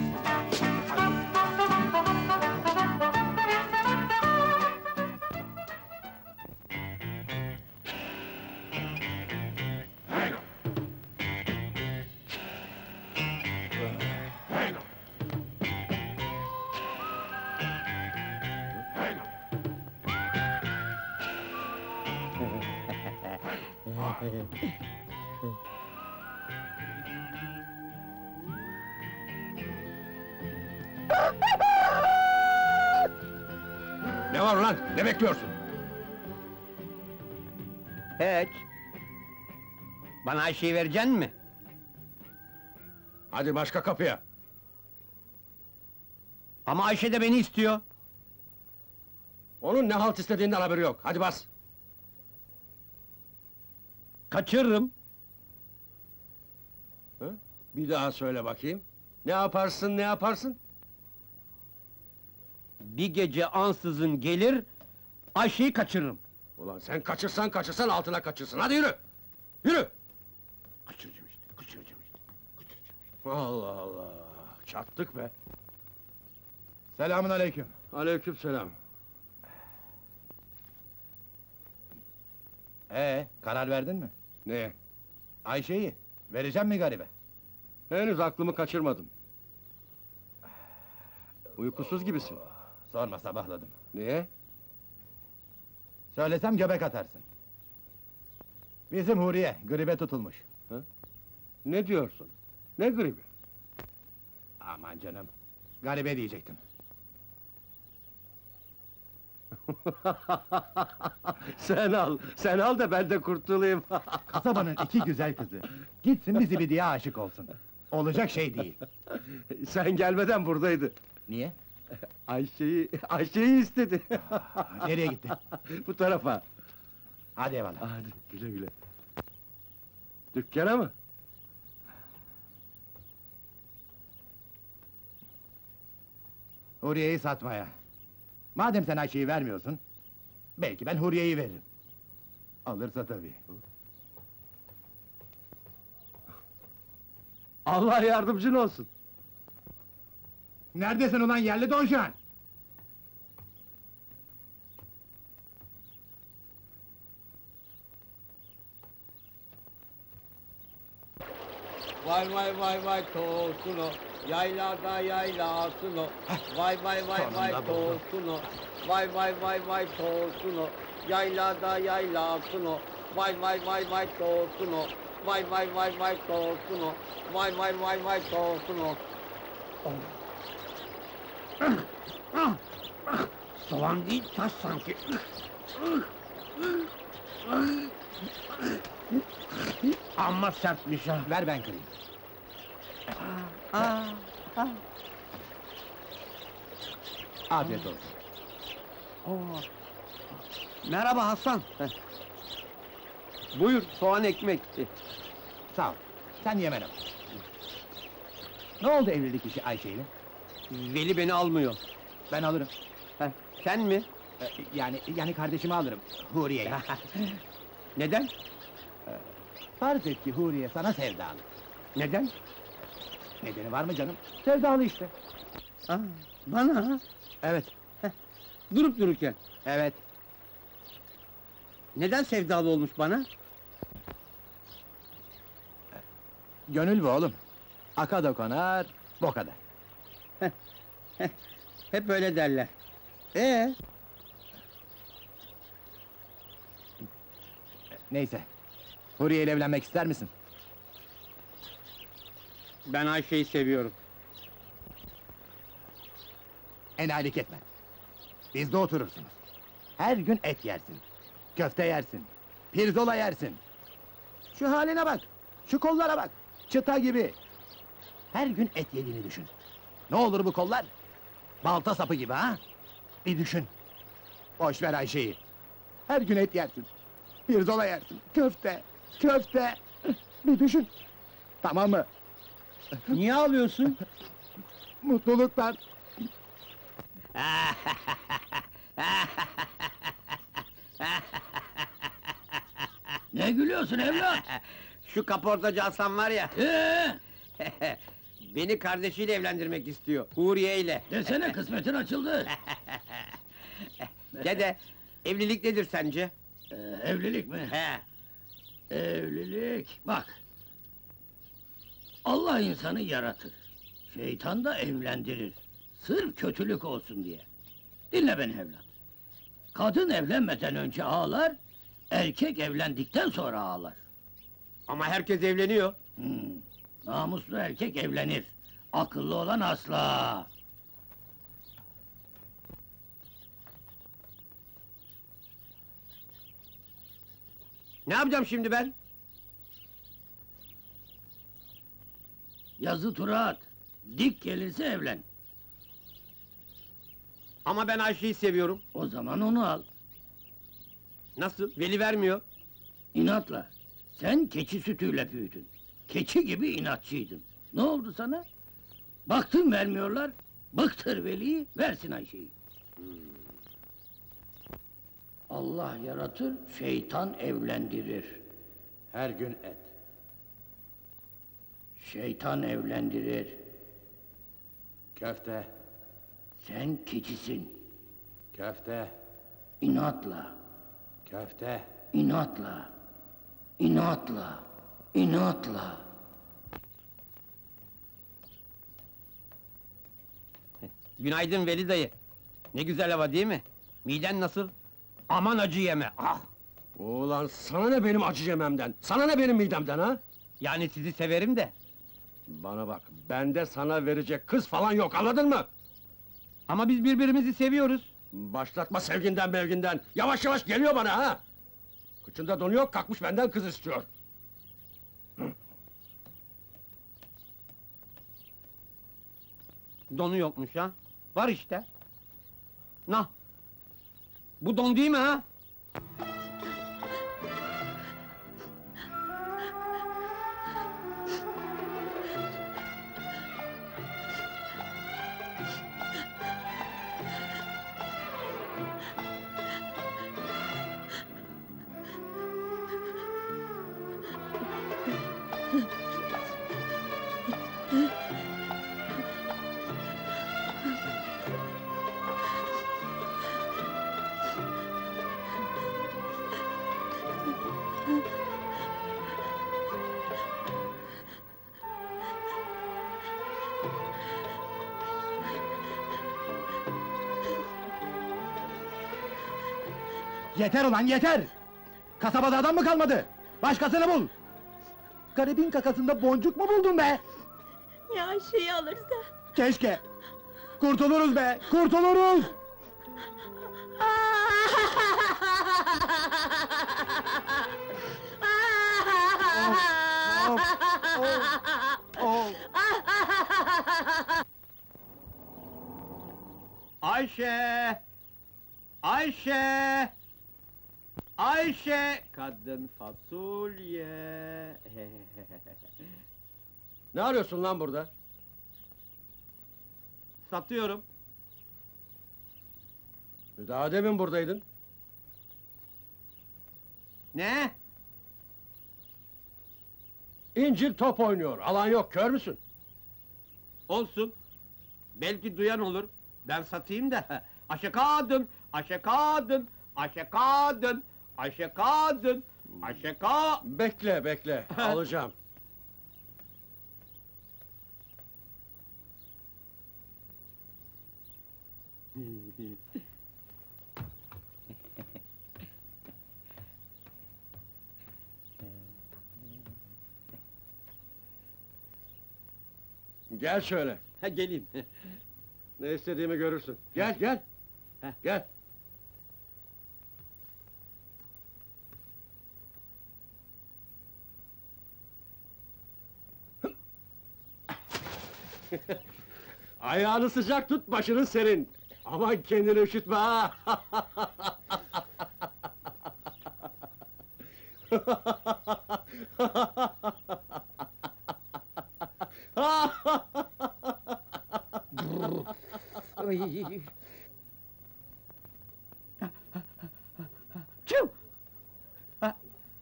Speaker 12: Ne var ulan? Ne bekliyorsun?
Speaker 1: Hiç. Bana Ayşe'yi vereceksin mi?
Speaker 12: Hadi başka kapıya!
Speaker 1: Ama Ayşe de beni istiyor.
Speaker 12: Onun ne halt istediğinden haberi yok, hadi bas!
Speaker 1: Kaçırırım.
Speaker 12: Bir daha söyle bakayım. Ne yaparsın, ne yaparsın?
Speaker 1: Bir gece ansızın gelir, Ayşe'yi kaçırırım.
Speaker 12: Ulan sen kaçırsan altına kaçırsın, hadi yürü! Yürü!
Speaker 3: Kaçıracağım işte, kaçıracağım işte.
Speaker 12: Allah Allah! Çattık be!
Speaker 10: Selamun aleyküm.
Speaker 12: Aleykümselam!
Speaker 10: Karar verdin mi?
Speaker 12: Ne?
Speaker 10: Ayşe'yi, vereceğim mi garibe?
Speaker 12: Henüz aklımı kaçırmadım. Uykusuz gibisin.
Speaker 10: Sorma, sabahladım.
Speaker 12: Niye?
Speaker 10: Söylesem göbek atarsın. Bizim Huriye, gribe tutulmuş.
Speaker 12: Ne diyorsun? Ne gribi?
Speaker 10: Aman canım, garibe diyecektim.
Speaker 12: Sen al da ben de kurtulayım.
Speaker 10: Kasabanın iki güzel kızı, gitsin bir zibidiye aşık olsun. Olacak şey değil.
Speaker 12: Sen gelmeden buradaydı.
Speaker 10: Niye?
Speaker 12: Ayşe'yi istedi.
Speaker 10: Nereye gitti?
Speaker 12: Bu tarafa.
Speaker 10: Hadi eyvallah.
Speaker 12: Hadi güle güle. Dükkana mı?
Speaker 10: Huriye'yi satmaya. Madem sen Ayşe'yi vermiyorsun, belki ben Huriye'yi veririm. Alırsa tabii.
Speaker 12: Allah yardımcın olsun.
Speaker 10: Neredesin ulan yerli Don Juan?
Speaker 5: Vay vay vay vay tosun o, yaylada yaylasın o. Vay vay vay vay
Speaker 10: Sonunda buldum.
Speaker 5: tosun o, vay vay vay vay tosun o, yaylada yaylasın o. Vay vay vay vay tosun o, vay vay vay vay tosun o, vay vay vay vay tosun o.
Speaker 1: Soğan değil, taş sanki. Amma sertmiş ha.
Speaker 10: Ver ben kırayım. Afiyet olsun.
Speaker 1: Merhaba Hasan. Buyur, soğan ekmek.
Speaker 10: Sağ ol, sen yemen al. Ne oldu evlilik işi Ayşe'yle?
Speaker 1: Veli beni almıyor.
Speaker 10: Ben alırım.
Speaker 1: Sen mi?
Speaker 10: Yani kardeşimi alırım, Huriye'yi.
Speaker 1: Neden?
Speaker 10: Farz et ki Huriye sana sevdalı.
Speaker 1: Neden?
Speaker 10: Nedeni var mı canım? Sevdalı işte.
Speaker 1: Bana ha?
Speaker 10: Evet,
Speaker 1: Durup dururken.
Speaker 10: evet.
Speaker 1: Neden sevdalı olmuş bana?
Speaker 10: Gönül bu oğlum. Aka da konar, boka da.
Speaker 1: Hep öyle derler.
Speaker 10: Neyse. Huriye ile evlenmek ister misin?
Speaker 1: Ben Ayşe'yi seviyorum.
Speaker 10: Enayilik etme. Bizde oturursunuz. Her gün et yersin. Köfte yersin. Pirzola yersin. Şu haline bak. Şu kollara bak. Çıta gibi. Her gün et yediğini düşün. Ne olur bu kollar? Balta sapı gibi ha? Bir düşün. Boş ver Ayşe'yi. Her gün et yersin. Pirzola yersin. Köfte. Köfte. Bir düşün. Tamam mı?
Speaker 1: Niye ağlıyorsun?
Speaker 10: Mutluluklar.
Speaker 6: Ne gülüyorsun evlat?
Speaker 1: Şu kaportacı Hasan var ya. Beni kardeşiyle evlendirmek istiyor. Huriye ile.
Speaker 6: Desene kısmetin açıldı.
Speaker 1: Dede, evlilik nedir sence?
Speaker 6: Evlilik mi?
Speaker 1: He.
Speaker 6: Evlilik, bak! Allah insanı yaratır. Şeytan da evlendirir. Sırf kötülük olsun diye. Dinle beni evlat. Kadın evlenmeden önce ağlar, erkek evlendikten sonra ağlar.
Speaker 1: Ama herkes evleniyor.
Speaker 6: Namuslu erkek evlenir. Akıllı olan asla.
Speaker 1: Ne yapacağım şimdi ben?
Speaker 6: Yazı tura at. Dik gelirse evlen.
Speaker 1: Ama ben Ayşe'yi seviyorum.
Speaker 6: O zaman onu al.
Speaker 1: Nasıl? Veli vermiyor.
Speaker 6: İnatla. Sen keçi sütüyle büyüdün. Keçi gibi inatçıydın. Ne oldu sana? Baktın vermiyorlar, bıktır veli, versin Ayşe'yi. Allah yaratır, şeytan evlendirir.
Speaker 10: Her gün et.
Speaker 6: Şeytan evlendirir.
Speaker 10: Köfte,
Speaker 6: Sen keçisin,
Speaker 10: köfte,
Speaker 6: inatla,
Speaker 10: köfte.
Speaker 6: inatla, inatla, inatla.
Speaker 1: Günaydın Veli dayı. Ne güzel hava değil mi? Miden nasıl? Aman acı yeme, ah!
Speaker 12: Ulan sana ne benim acı yememden? Sana ne benim midemden ha?
Speaker 1: Yani sizi severim de.
Speaker 12: Bana bak, bende sana verecek kız falan yok, anladın mı?
Speaker 1: Ama biz birbirimizi seviyoruz.
Speaker 12: Başlatma sevginden mevginden, yavaş yavaş geliyor bana ha! Kıçında donu yok, kalkmış benden kız istiyor.
Speaker 1: Donu yokmuş ha. Var işte. Nah! Bu don değil mi ha?
Speaker 10: Yeter ulan yeter! Kasabada adam mı kalmadı? Başkasını bul! Garibin kakasında boncuk mu buldun be?
Speaker 11: Ya Ayşe'yi alırsa?
Speaker 10: Keşke! Kurtuluruz be, kurtuluruz! Of, of.
Speaker 1: Ayşe! Ayşe! Ayşe! Kadın fasulye!
Speaker 12: Ne arıyorsun lan burada?
Speaker 1: Satıyorum.
Speaker 12: Daha demin buradaydın.
Speaker 1: Ne?
Speaker 12: İncil top oynuyor, alan yok, kör müsün?
Speaker 1: Olsun. Belki duyan olur. Ben satayım da. Ayşe kadın, Ayşe kadın, Ayşe kadın, Ayşe kadın, Ayşe
Speaker 12: Bekle, bekle, alacağım. Gel şöyle,
Speaker 1: Ha, geleyim.
Speaker 12: ne istediğimi görürsün. Gel, gel! Gel! Ayağını sıcak tut, başını serin! Aman kendini üşütme ha!
Speaker 1: Çiu! Ha.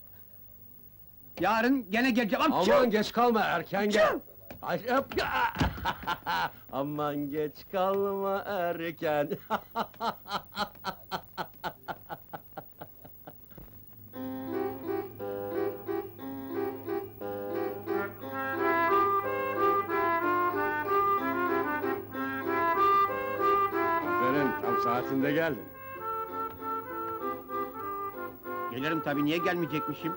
Speaker 1: Yarın gene geleceğim.
Speaker 12: Aman geç kalma, erken gel!
Speaker 1: Çiu!
Speaker 12: Ay, yap ya! Aman geç kalma erken! Aferin, tam saatinde geldin.
Speaker 1: Gelirim tabii, niye gelmeyecekmişim?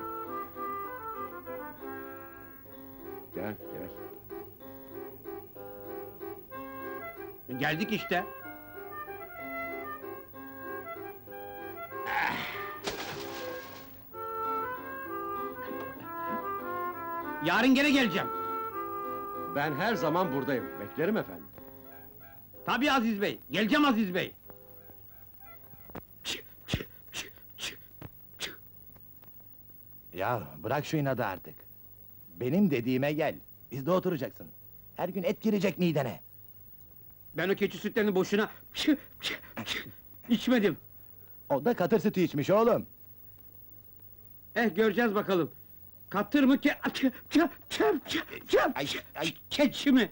Speaker 12: Gel, gel.
Speaker 1: Geldik işte. Yarın gene geleceğim.
Speaker 12: Ben her zaman buradayım, beklerim efendim.
Speaker 1: Tabii Aziz Bey, geleceğim Aziz Bey.
Speaker 10: Ya bırak şu inadı artık. Benim dediğime gel. Bizde oturacaksın. Her gün et girecek midene.
Speaker 1: Ben o keçi sütlerini boşuna içmedim.
Speaker 10: O da katır sütü içmiş oğlum.
Speaker 1: Göreceğiz bakalım. Katır mı keçi mi?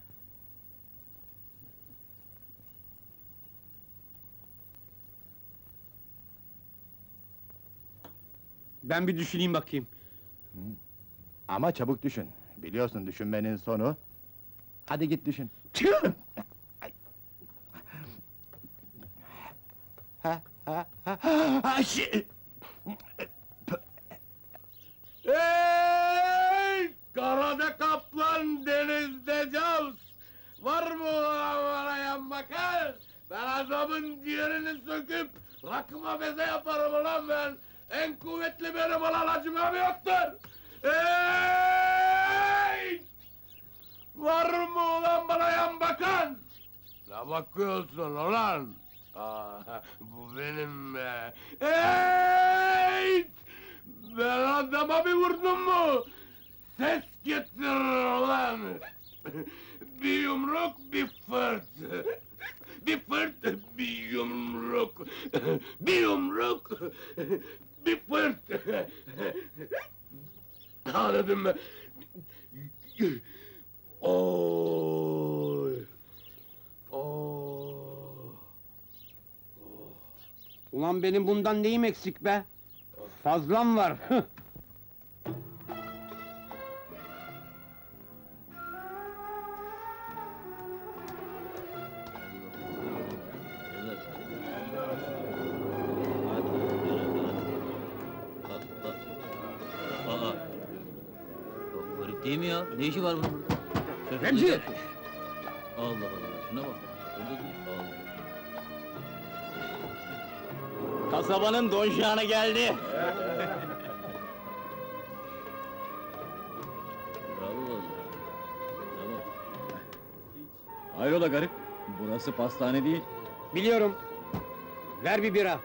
Speaker 1: Ben bir düşüneyim bakayım.
Speaker 10: Ama çabuk düşün. Biliyorsun düşünmenin sonu. Hadi git düşün.
Speaker 3: Hey! Karada kaplan, denizde cavs! Var mı ulan bana yan bakar? Ben adamın ciğerini söküp rakıma beze yaparım ulan ben! En kuvvetli benim ulan, acımam yoktur! Hey! Var mı ulan bana yan bakan? Ne bakıyorsun ulan? Bu benim be! Hey! Ben adama bir vurdum mu? Ses getir ulan! Bir yumruk, bir fırt! Bir fırt, bir yumruk! Bir yumruk, bir fırt! Anladın mı? Oy!
Speaker 1: Ulan benim bundan neyim eksik be? Fazlam var.
Speaker 7: Garip değil mi ya? Ne işi var bunun burada?
Speaker 1: Remzi!
Speaker 7: Allah Allah, şuna bak. Burada dur. Kasabanın Don Juan'ı geldi. Bravo. Tamam.
Speaker 13: Hayrola garip? Burası pastane değil.
Speaker 1: Biliyorum. Ver bir bira.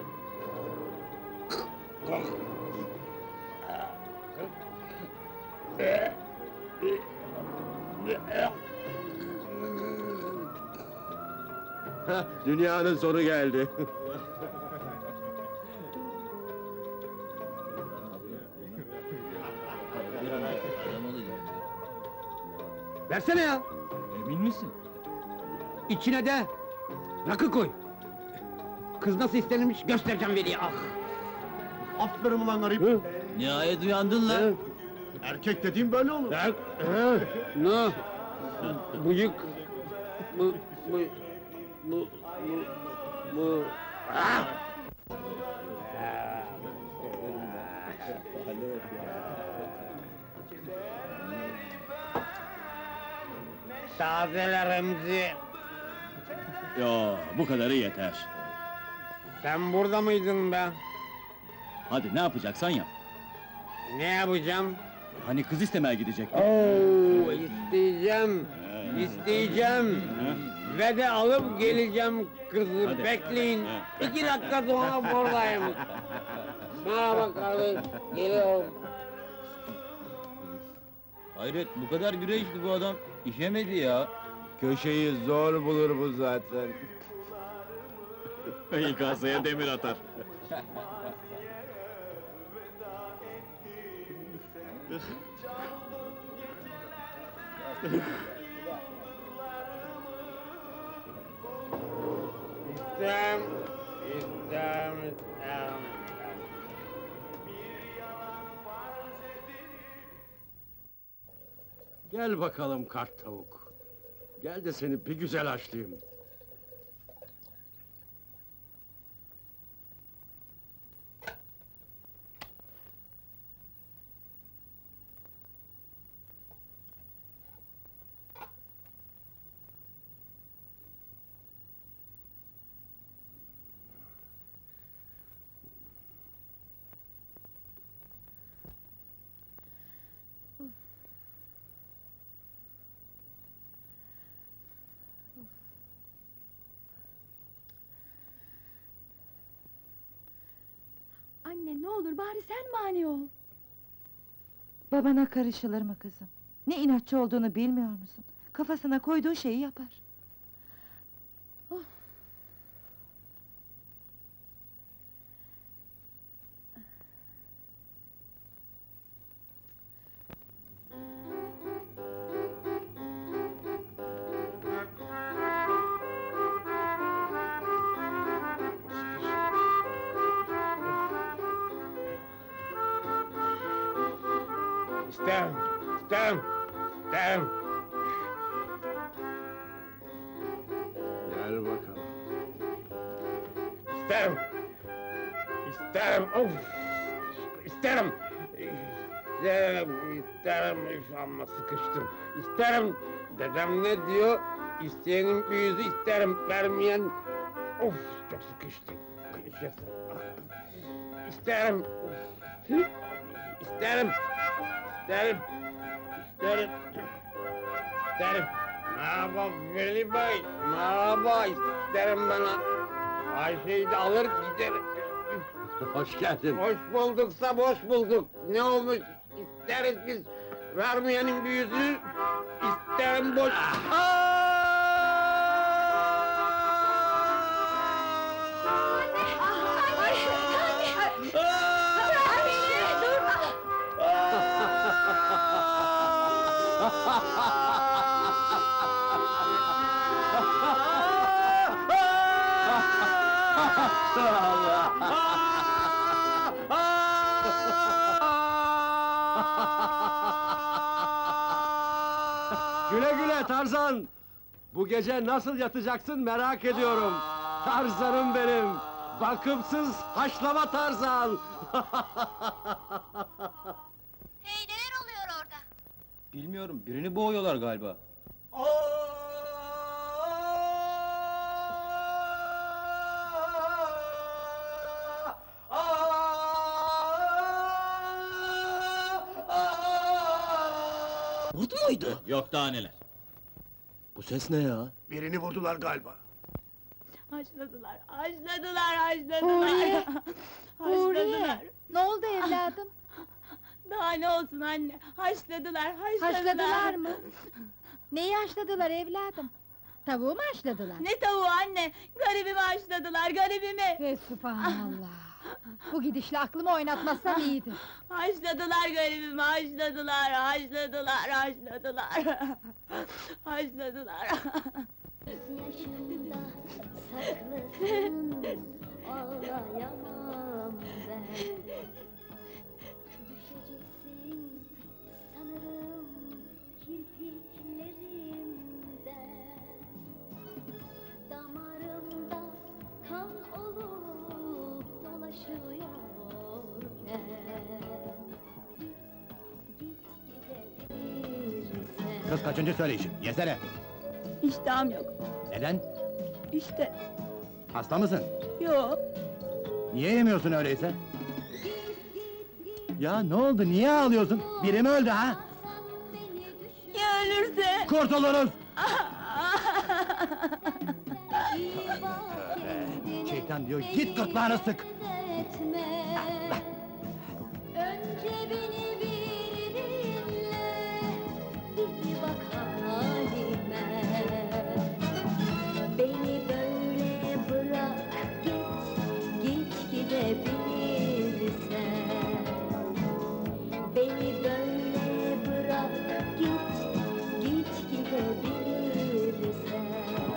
Speaker 12: Dünyanın sonu geldi.
Speaker 1: Versene ya!
Speaker 13: Emin misin?
Speaker 1: İçine de rakı koy. Kız nasıl istenilmiş göstereceğim Veli'ye, ah!
Speaker 3: Aferin ulan garip!
Speaker 7: Nihayet uyandın lan.
Speaker 3: Erkek dediğim böyle olur!
Speaker 1: Ne? Bıyık... Bu... Ah! Tazele Remzi!
Speaker 13: Ya bu kadarı yeter.
Speaker 1: Sen burada mıydın be?
Speaker 13: Hadi ne yapacaksan yap.
Speaker 1: Ne yapacağım?
Speaker 13: Hani kız istemeye gidecektik.
Speaker 1: Oo, isteyeceğim! İsteyeceğim! Ve de alıp geleceğim kızı,
Speaker 13: Hadi.
Speaker 1: bekleyin! 2 dakika sonra buradayım! Merhaba kardeş, geliyorum!
Speaker 7: Hayret, bu kadar güre içti bu adam. İşemedi ya.
Speaker 5: Köşeyi zor bulur bu zaten.
Speaker 13: İlk kasaya demir atar.
Speaker 1: İstem.
Speaker 12: Gel bakalım kart tavuk. Gel de seni bir güzel haşlayayım.
Speaker 4: Anne ne olur bari sen mani ol.
Speaker 8: Babana karışılır mı kızım? Ne inatçı olduğunu bilmiyor musun? Kafasına koyduğu şeyi yapar.
Speaker 3: İsterim, isterim, isterim.
Speaker 12: Gel bakalım.
Speaker 3: İsterim. İsterim, of! İsterim! İsterim, üf, amma sıkıştım. İsterim! Dedem ne diyor? İsteyenin bir yüzü isterim, vermeyen... Of, çok sıkıştım. Yaşasın. İsterim! Of. İsterim! İsterim! İsterim! İsterim! Merhaba Veli Bey! Merhaba! İsterim bana! Ayşe'yi de alır giderim.
Speaker 12: Hoş geldin.
Speaker 3: Hoş bulduksa boş bulduk. Ne olmuş? İsteriz biz. Vermeyenin bir yüzü, isterim boş...
Speaker 12: Güle güle Tarzan! Bu gece nasıl yatacaksın merak ediyorum. Tarzanım benim! Bakımsız haşlama Tarzan!
Speaker 2: Hey, neler oluyor orada?
Speaker 7: Bilmiyorum, birini boğuyorlar galiba.
Speaker 6: Vurdu muydu?
Speaker 13: Yok daha neler.
Speaker 12: Bu ses ne ya?
Speaker 3: Birini vurdular galiba.
Speaker 11: Haşladılar, haşladılar, haşladılar. Haşladılar.
Speaker 9: Ne oldu evladım?
Speaker 11: Daha ne olsun anne? Haşladılar, haşladılar.
Speaker 9: Haşladılar mı? Neyi haşladılar evladım? Tavuğu mu haşladılar?
Speaker 11: Ne tavuğu anne? Garibimi haşladılar, garibimi.
Speaker 9: Sübhanallah! Bu gidişle aklımı oynatmazsam iyidir.
Speaker 11: Haşladılar garibimi, haşladılar, haşladılar, haşladılar. Haşladılar.
Speaker 2: Yaşımda saklısın, ağlayamam ben. Düşeceksin sanırım kirpiklerimden. Damarımda kan olup dolaşıyorken. Git gidebilirsen.
Speaker 10: Kız kaçıncı söyleyişin? Yesene!
Speaker 11: İştahım yok.
Speaker 10: Neden?
Speaker 11: İşte,
Speaker 10: Hasta mısın?
Speaker 11: yok.
Speaker 10: Niye yemiyorsun öyleyse? Ya ne oldu, niye ağlıyorsun? Biri mi öldü ha?
Speaker 11: Ya ölürse?
Speaker 10: Kurtuluruz! Şeytan diyor, git gırtlağını sık!
Speaker 2: Önce beni bir dinle, bir bak halime. Beni böyle bırak git gidebilirsen. Beni böyle bırak git gidebilirsen.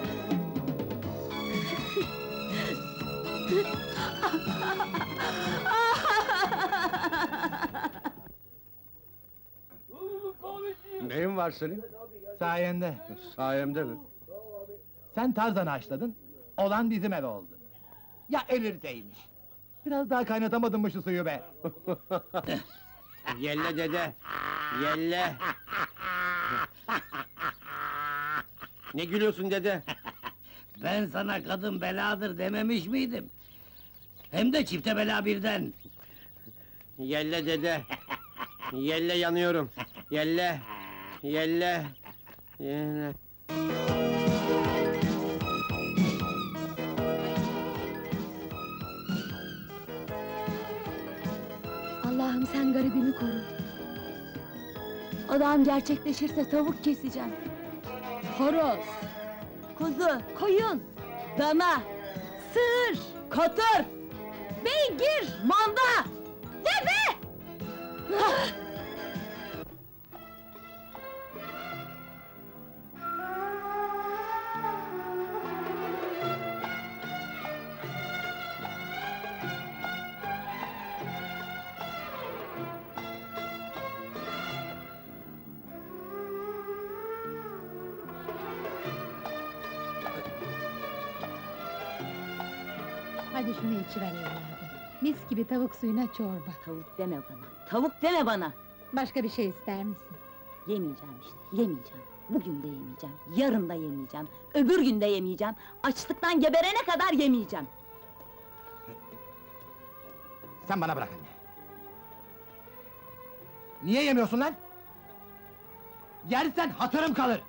Speaker 12: Neyin var senin?
Speaker 10: Sayende.
Speaker 12: Sayemde mi?
Speaker 10: Sen Tarzan'ı haşladın, olan bizim eve oldu. Ya elirseymiş! Biraz daha kaynatamadın mı şu suyu be?
Speaker 5: Yelle dede, yelle! Ne gülüyorsun dede?
Speaker 6: Ben sana kadın beladır dememiş miydim? Hem de çifte bela birden.
Speaker 5: Yelle dede! Yelle yanıyorum! Yelle! Yelle! Yelle!
Speaker 4: Allah'ım sen garibimi koru. Adam gerçekleşirse tavuk keseceğim.
Speaker 14: horoz,
Speaker 11: Kuzu,
Speaker 14: koyun,
Speaker 11: dana,
Speaker 14: sığır,
Speaker 11: katır,
Speaker 14: beygir,
Speaker 11: manda,
Speaker 14: deve!
Speaker 9: Hadi şunu içiver evladım. Mis gibi tavuk suyuna çorba.
Speaker 11: Tavuk deme bana, tavuk deme bana!
Speaker 9: Başka bir şey ister misin?
Speaker 11: Yemeyeceğim işte, yemeyeceğim. Bugün de yemeyeceğim, yarın da yemeyeceğim, öbür gün de yemeyeceğim, açlıktan geberene kadar yemeyeceğim.
Speaker 10: Sen bana bırak anne. Niye yemiyorsun lan? Yersen hatırım kalır!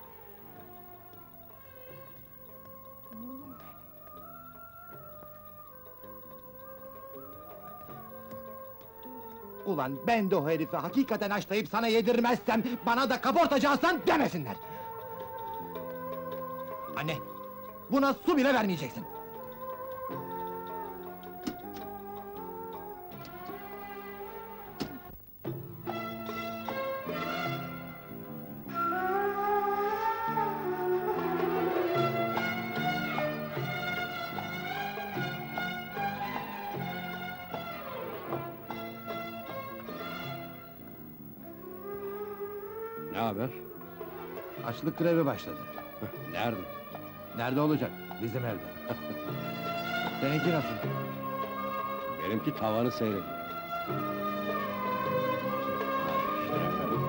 Speaker 10: Ulan ben de o herifi hakikaten haşlayıp sana yedirmezsem, bana da kaportacı Hasan demesinler! Anne, buna su bile vermeyeceksin!
Speaker 12: Ne haber?
Speaker 10: Açlık grevi başladı.
Speaker 12: Nerede?
Speaker 10: Nerede olacak? Bizim evde. Seninki nasıl?
Speaker 12: Benimki tavanı seyrediyor. İşte efendim.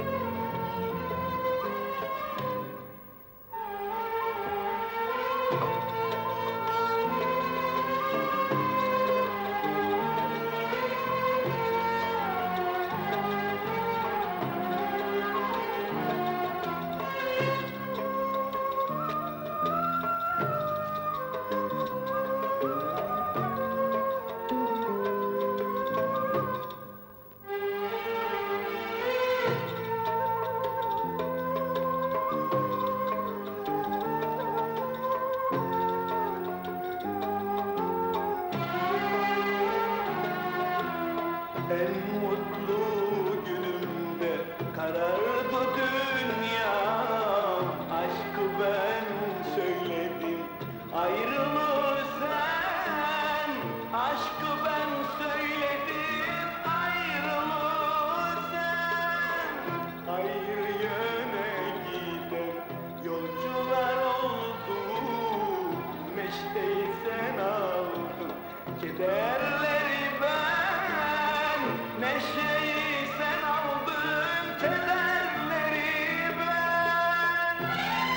Speaker 3: En mutlu günümde karardı dünya. Aşkı ben söyledim, ayrılığı sen. Aşkı ben söyledim, ayrılığı sen. Ayrı yöne giden yolcular oldu. Neşteyi sen aldın, kederleri ben. Neşeyi sen aldın, kederleri ben.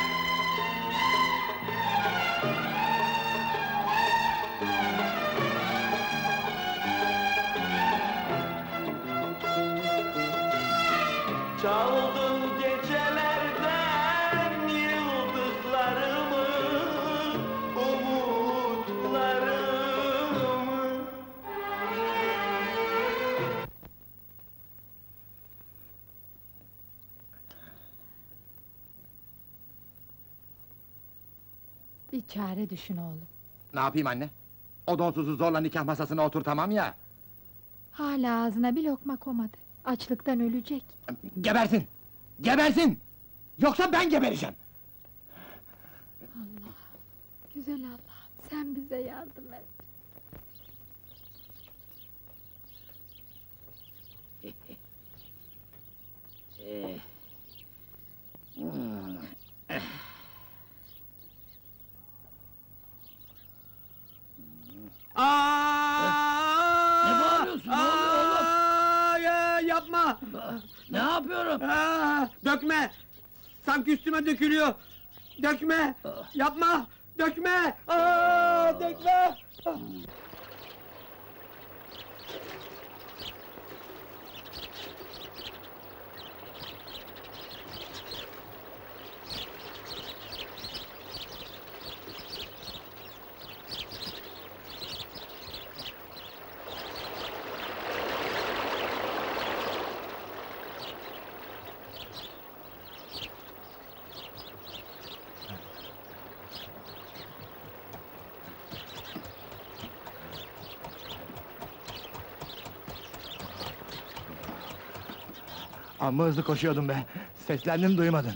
Speaker 3: Çaldın gecelerden yıldızlarımı, umutlarımı.
Speaker 9: Bir çare düşün oğlum.
Speaker 10: Ne yapayım anne? O donsuzu zorla nikah masasına oturtamam ya!
Speaker 9: Hala ağzına bir lokma komadı. Açlıktan ölecek.
Speaker 10: Gebersin! Gebersin! Yoksa ben gebereceğim!
Speaker 9: Allah, güzel Allah'ım, sen bize yardım et.
Speaker 6: Ne bağırıyorsun? Ne oluyor oğlum?
Speaker 1: Yapma!
Speaker 6: Ne yapıyorum?
Speaker 1: Dökme! Sanki üstüme dökülüyor! Dökme! Yapma! Dökme! Dökme!
Speaker 10: Amma hızlı koşuyordum be. Seslendim duymadın.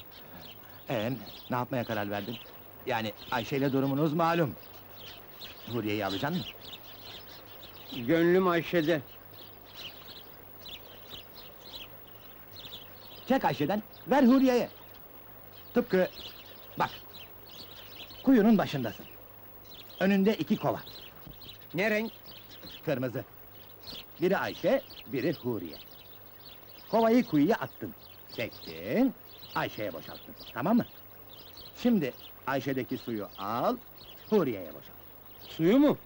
Speaker 10: Ne yapmaya karar verdin? Yani Ayşe ile durumunuz malum. Huriye'yi alacaksın mı?
Speaker 1: Gönlüm Ayşe'de.
Speaker 10: Çek Ayşe'den, ver Huriye'ye. Tıpkı, bak, kuyunun başındasın. Önünde 2 kova.
Speaker 1: Ne renk?
Speaker 10: Kırmızı. Biri Ayşe, biri Huriye. Kovayı kuyuya attın, çektin, Ayşe'ye boşalttın, tamam mı? Şimdi Ayşe'deki suyu al, Huriye'ye boşalt.
Speaker 1: Suyu mu?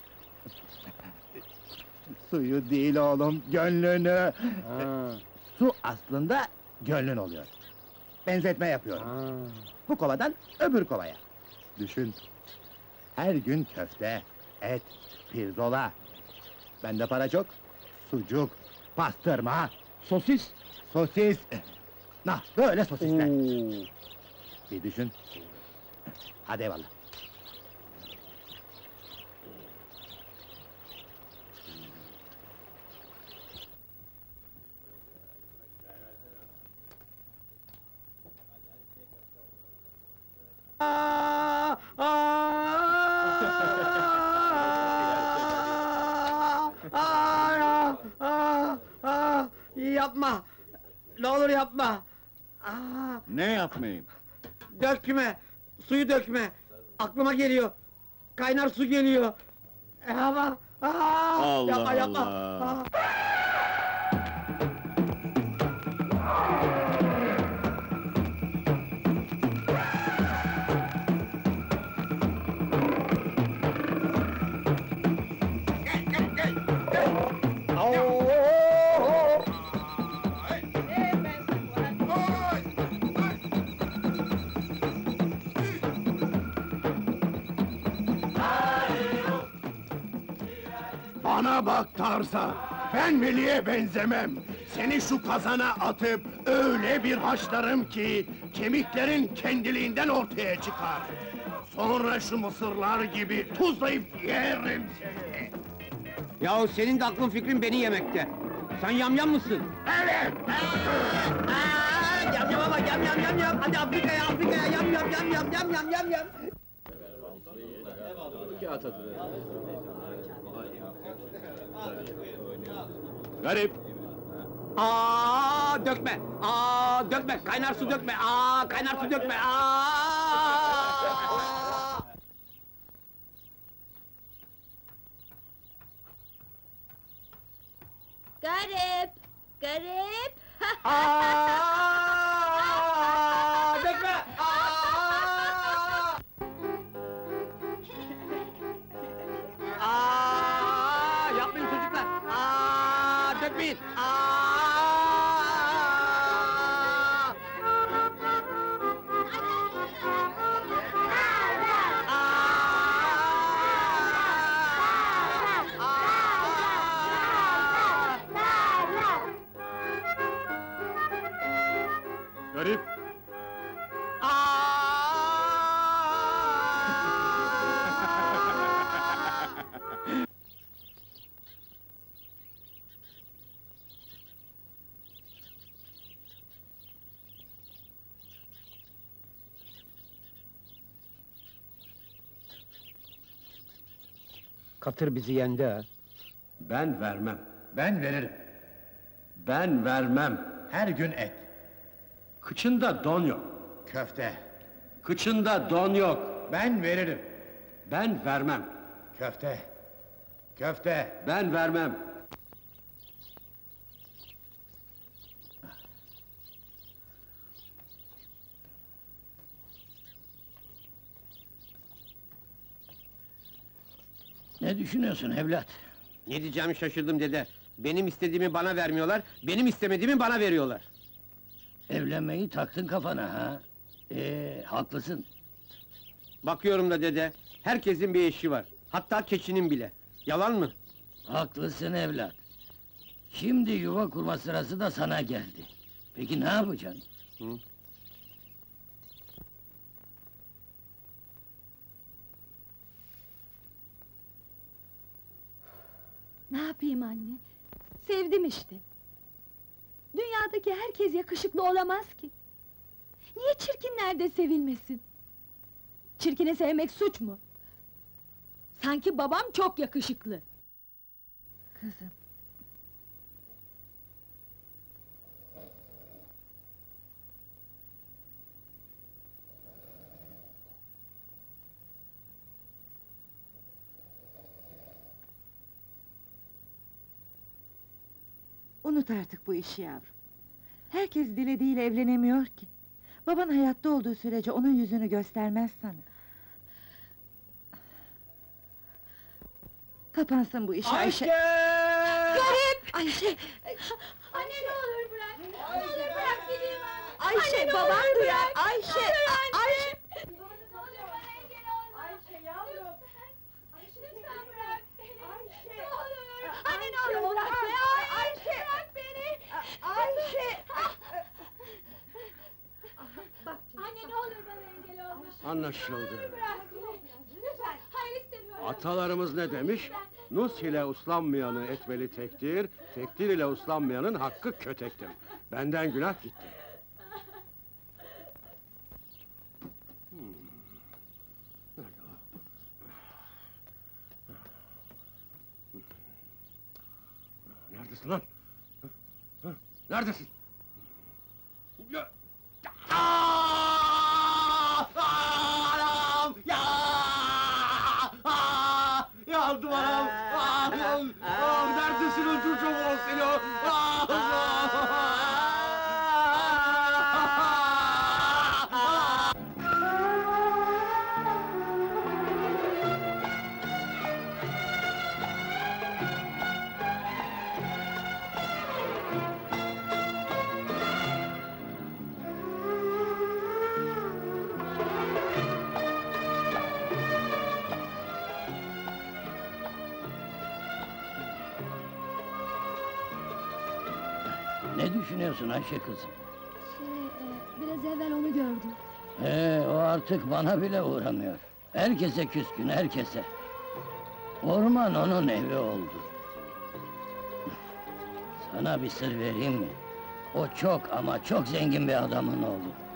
Speaker 10: Suyu değil oğlum, gönlünü!
Speaker 1: Ha.
Speaker 10: Su aslında gönlün oluyor. Benzetme yapıyorum.
Speaker 1: Ha.
Speaker 10: Bu kovadan öbür kovaya. Düşün. Her gün köfte, et, pirzola. Bende para çok. Sucuk, pastırma,
Speaker 1: Sosis.
Speaker 10: sosis. Nah, böyle sosisler.
Speaker 1: Oo.
Speaker 10: Bir düşün. Hadi eyvallah.
Speaker 1: Yapma! Ne olur yapma!
Speaker 13: Ne yapmayayım?
Speaker 1: Dökme! Suyu dökme! Aklıma geliyor! Kaynar su geliyor! Ama...
Speaker 13: Allah
Speaker 1: yapma, yapma!
Speaker 13: Allah!
Speaker 3: Bana bak Tarzan, ben Veli'ye benzemem. Seni şu kazana atıp öyle bir haşlarım ki kemiklerin kendiliğinden ortaya çıkar. Sonra şu mısırlar gibi tuzlayıp yerim seni.
Speaker 1: Yahu senin de aklın fikrin beni yemekte! Sen yamyam mısın?
Speaker 3: Evet!
Speaker 1: Yamyama bak, yam! Hadi Afrika'ya, yam!
Speaker 13: Garip!
Speaker 1: Dökme! Dökme! Kaynar su dökme! Kaynar su dökme!
Speaker 2: Garip! Garip!
Speaker 1: Dökme! Yapmayın çocuklar! Dökmeyin!
Speaker 13: Garip!
Speaker 1: Katır bizi yendi ha!
Speaker 12: Ben vermem.
Speaker 10: Ben veririm.
Speaker 12: Ben vermem.
Speaker 10: Her gün et,
Speaker 12: Kıçında don yok.
Speaker 10: köfte.
Speaker 12: Kıçında don yok.
Speaker 10: Ben veririm.
Speaker 12: Ben vermem.
Speaker 10: Köfte, köfte.
Speaker 12: Ben vermem.
Speaker 6: Ne düşünüyorsun evlat?
Speaker 1: Ne diyeceğimi şaşırdım dede! Benim istediğimi bana vermiyorlar, benim istemediğimi bana veriyorlar!
Speaker 6: Evlenmeyi taktın kafana ha? Haklısın.
Speaker 1: Bakıyorum da dede, herkesin bir eşi var, hatta keçinin bile! Yalan mı?
Speaker 6: Haklısın evlat. Şimdi yuva kurma sırası da sana geldi. Peki ne yapacaksın?
Speaker 4: Ne yapayım anne? Sevdim işte. Dünyadaki herkes yakışıklı olamaz ki. Niye çirkinler de sevilmesin? Çirkini sevmek suç mu? Sanki babam çok yakışıklı.
Speaker 8: Kızım. Unut artık bu işi yavrum. Herkes dilediğiyle evlenemiyor ki. Baban hayatta olduğu sürece onun yüzünü göstermez sana. Kapansın bu iş Ayşe.
Speaker 4: Garip!
Speaker 8: Ayşe!
Speaker 2: Anne ne olur bırak. Ne olur bırak gideyim ben.
Speaker 8: Ayşe,
Speaker 2: Anne, ne
Speaker 8: baban
Speaker 2: olur
Speaker 8: duyar!
Speaker 2: bırak.
Speaker 8: Ayşe!
Speaker 2: Ne olur anne.
Speaker 8: Ayşe!
Speaker 2: Ne olur bana engel olma. Ayşe yavrum. Lütfen bırak beni.
Speaker 8: Ayşe!
Speaker 2: Ne olur.
Speaker 8: Ayşe,
Speaker 2: Anne ne olur bırak
Speaker 8: bırak.
Speaker 2: beni.
Speaker 8: Ayşe!
Speaker 2: Bırak beni.
Speaker 8: Ayşe!
Speaker 2: Anne ne olur bana engel olma.
Speaker 12: Anlaşıldı.
Speaker 2: Bırak beni. Lütfen. Hayır istemiyorum.
Speaker 12: Atalarımız ne demiş? Nus ile uslanmayanı etmeli tektir, tektir ile uslanmayanın hakkı kötektir. Benden günah gitti. Nerede o? Neredesin lan? Neredesin? Ya!
Speaker 5: Anam! Ya! Yandım anam!
Speaker 12: Neredesin o çocuğum seni?
Speaker 6: Ne düşünüyorsun Ayşe kızım?
Speaker 4: Biraz evvel onu gördüm.
Speaker 6: O artık bana bile uğramıyor. Herkese küskün, herkese. Orman onun evi oldu. Sana bir sır vereyim mi? O çok ama çok zengin bir adamın oğlu.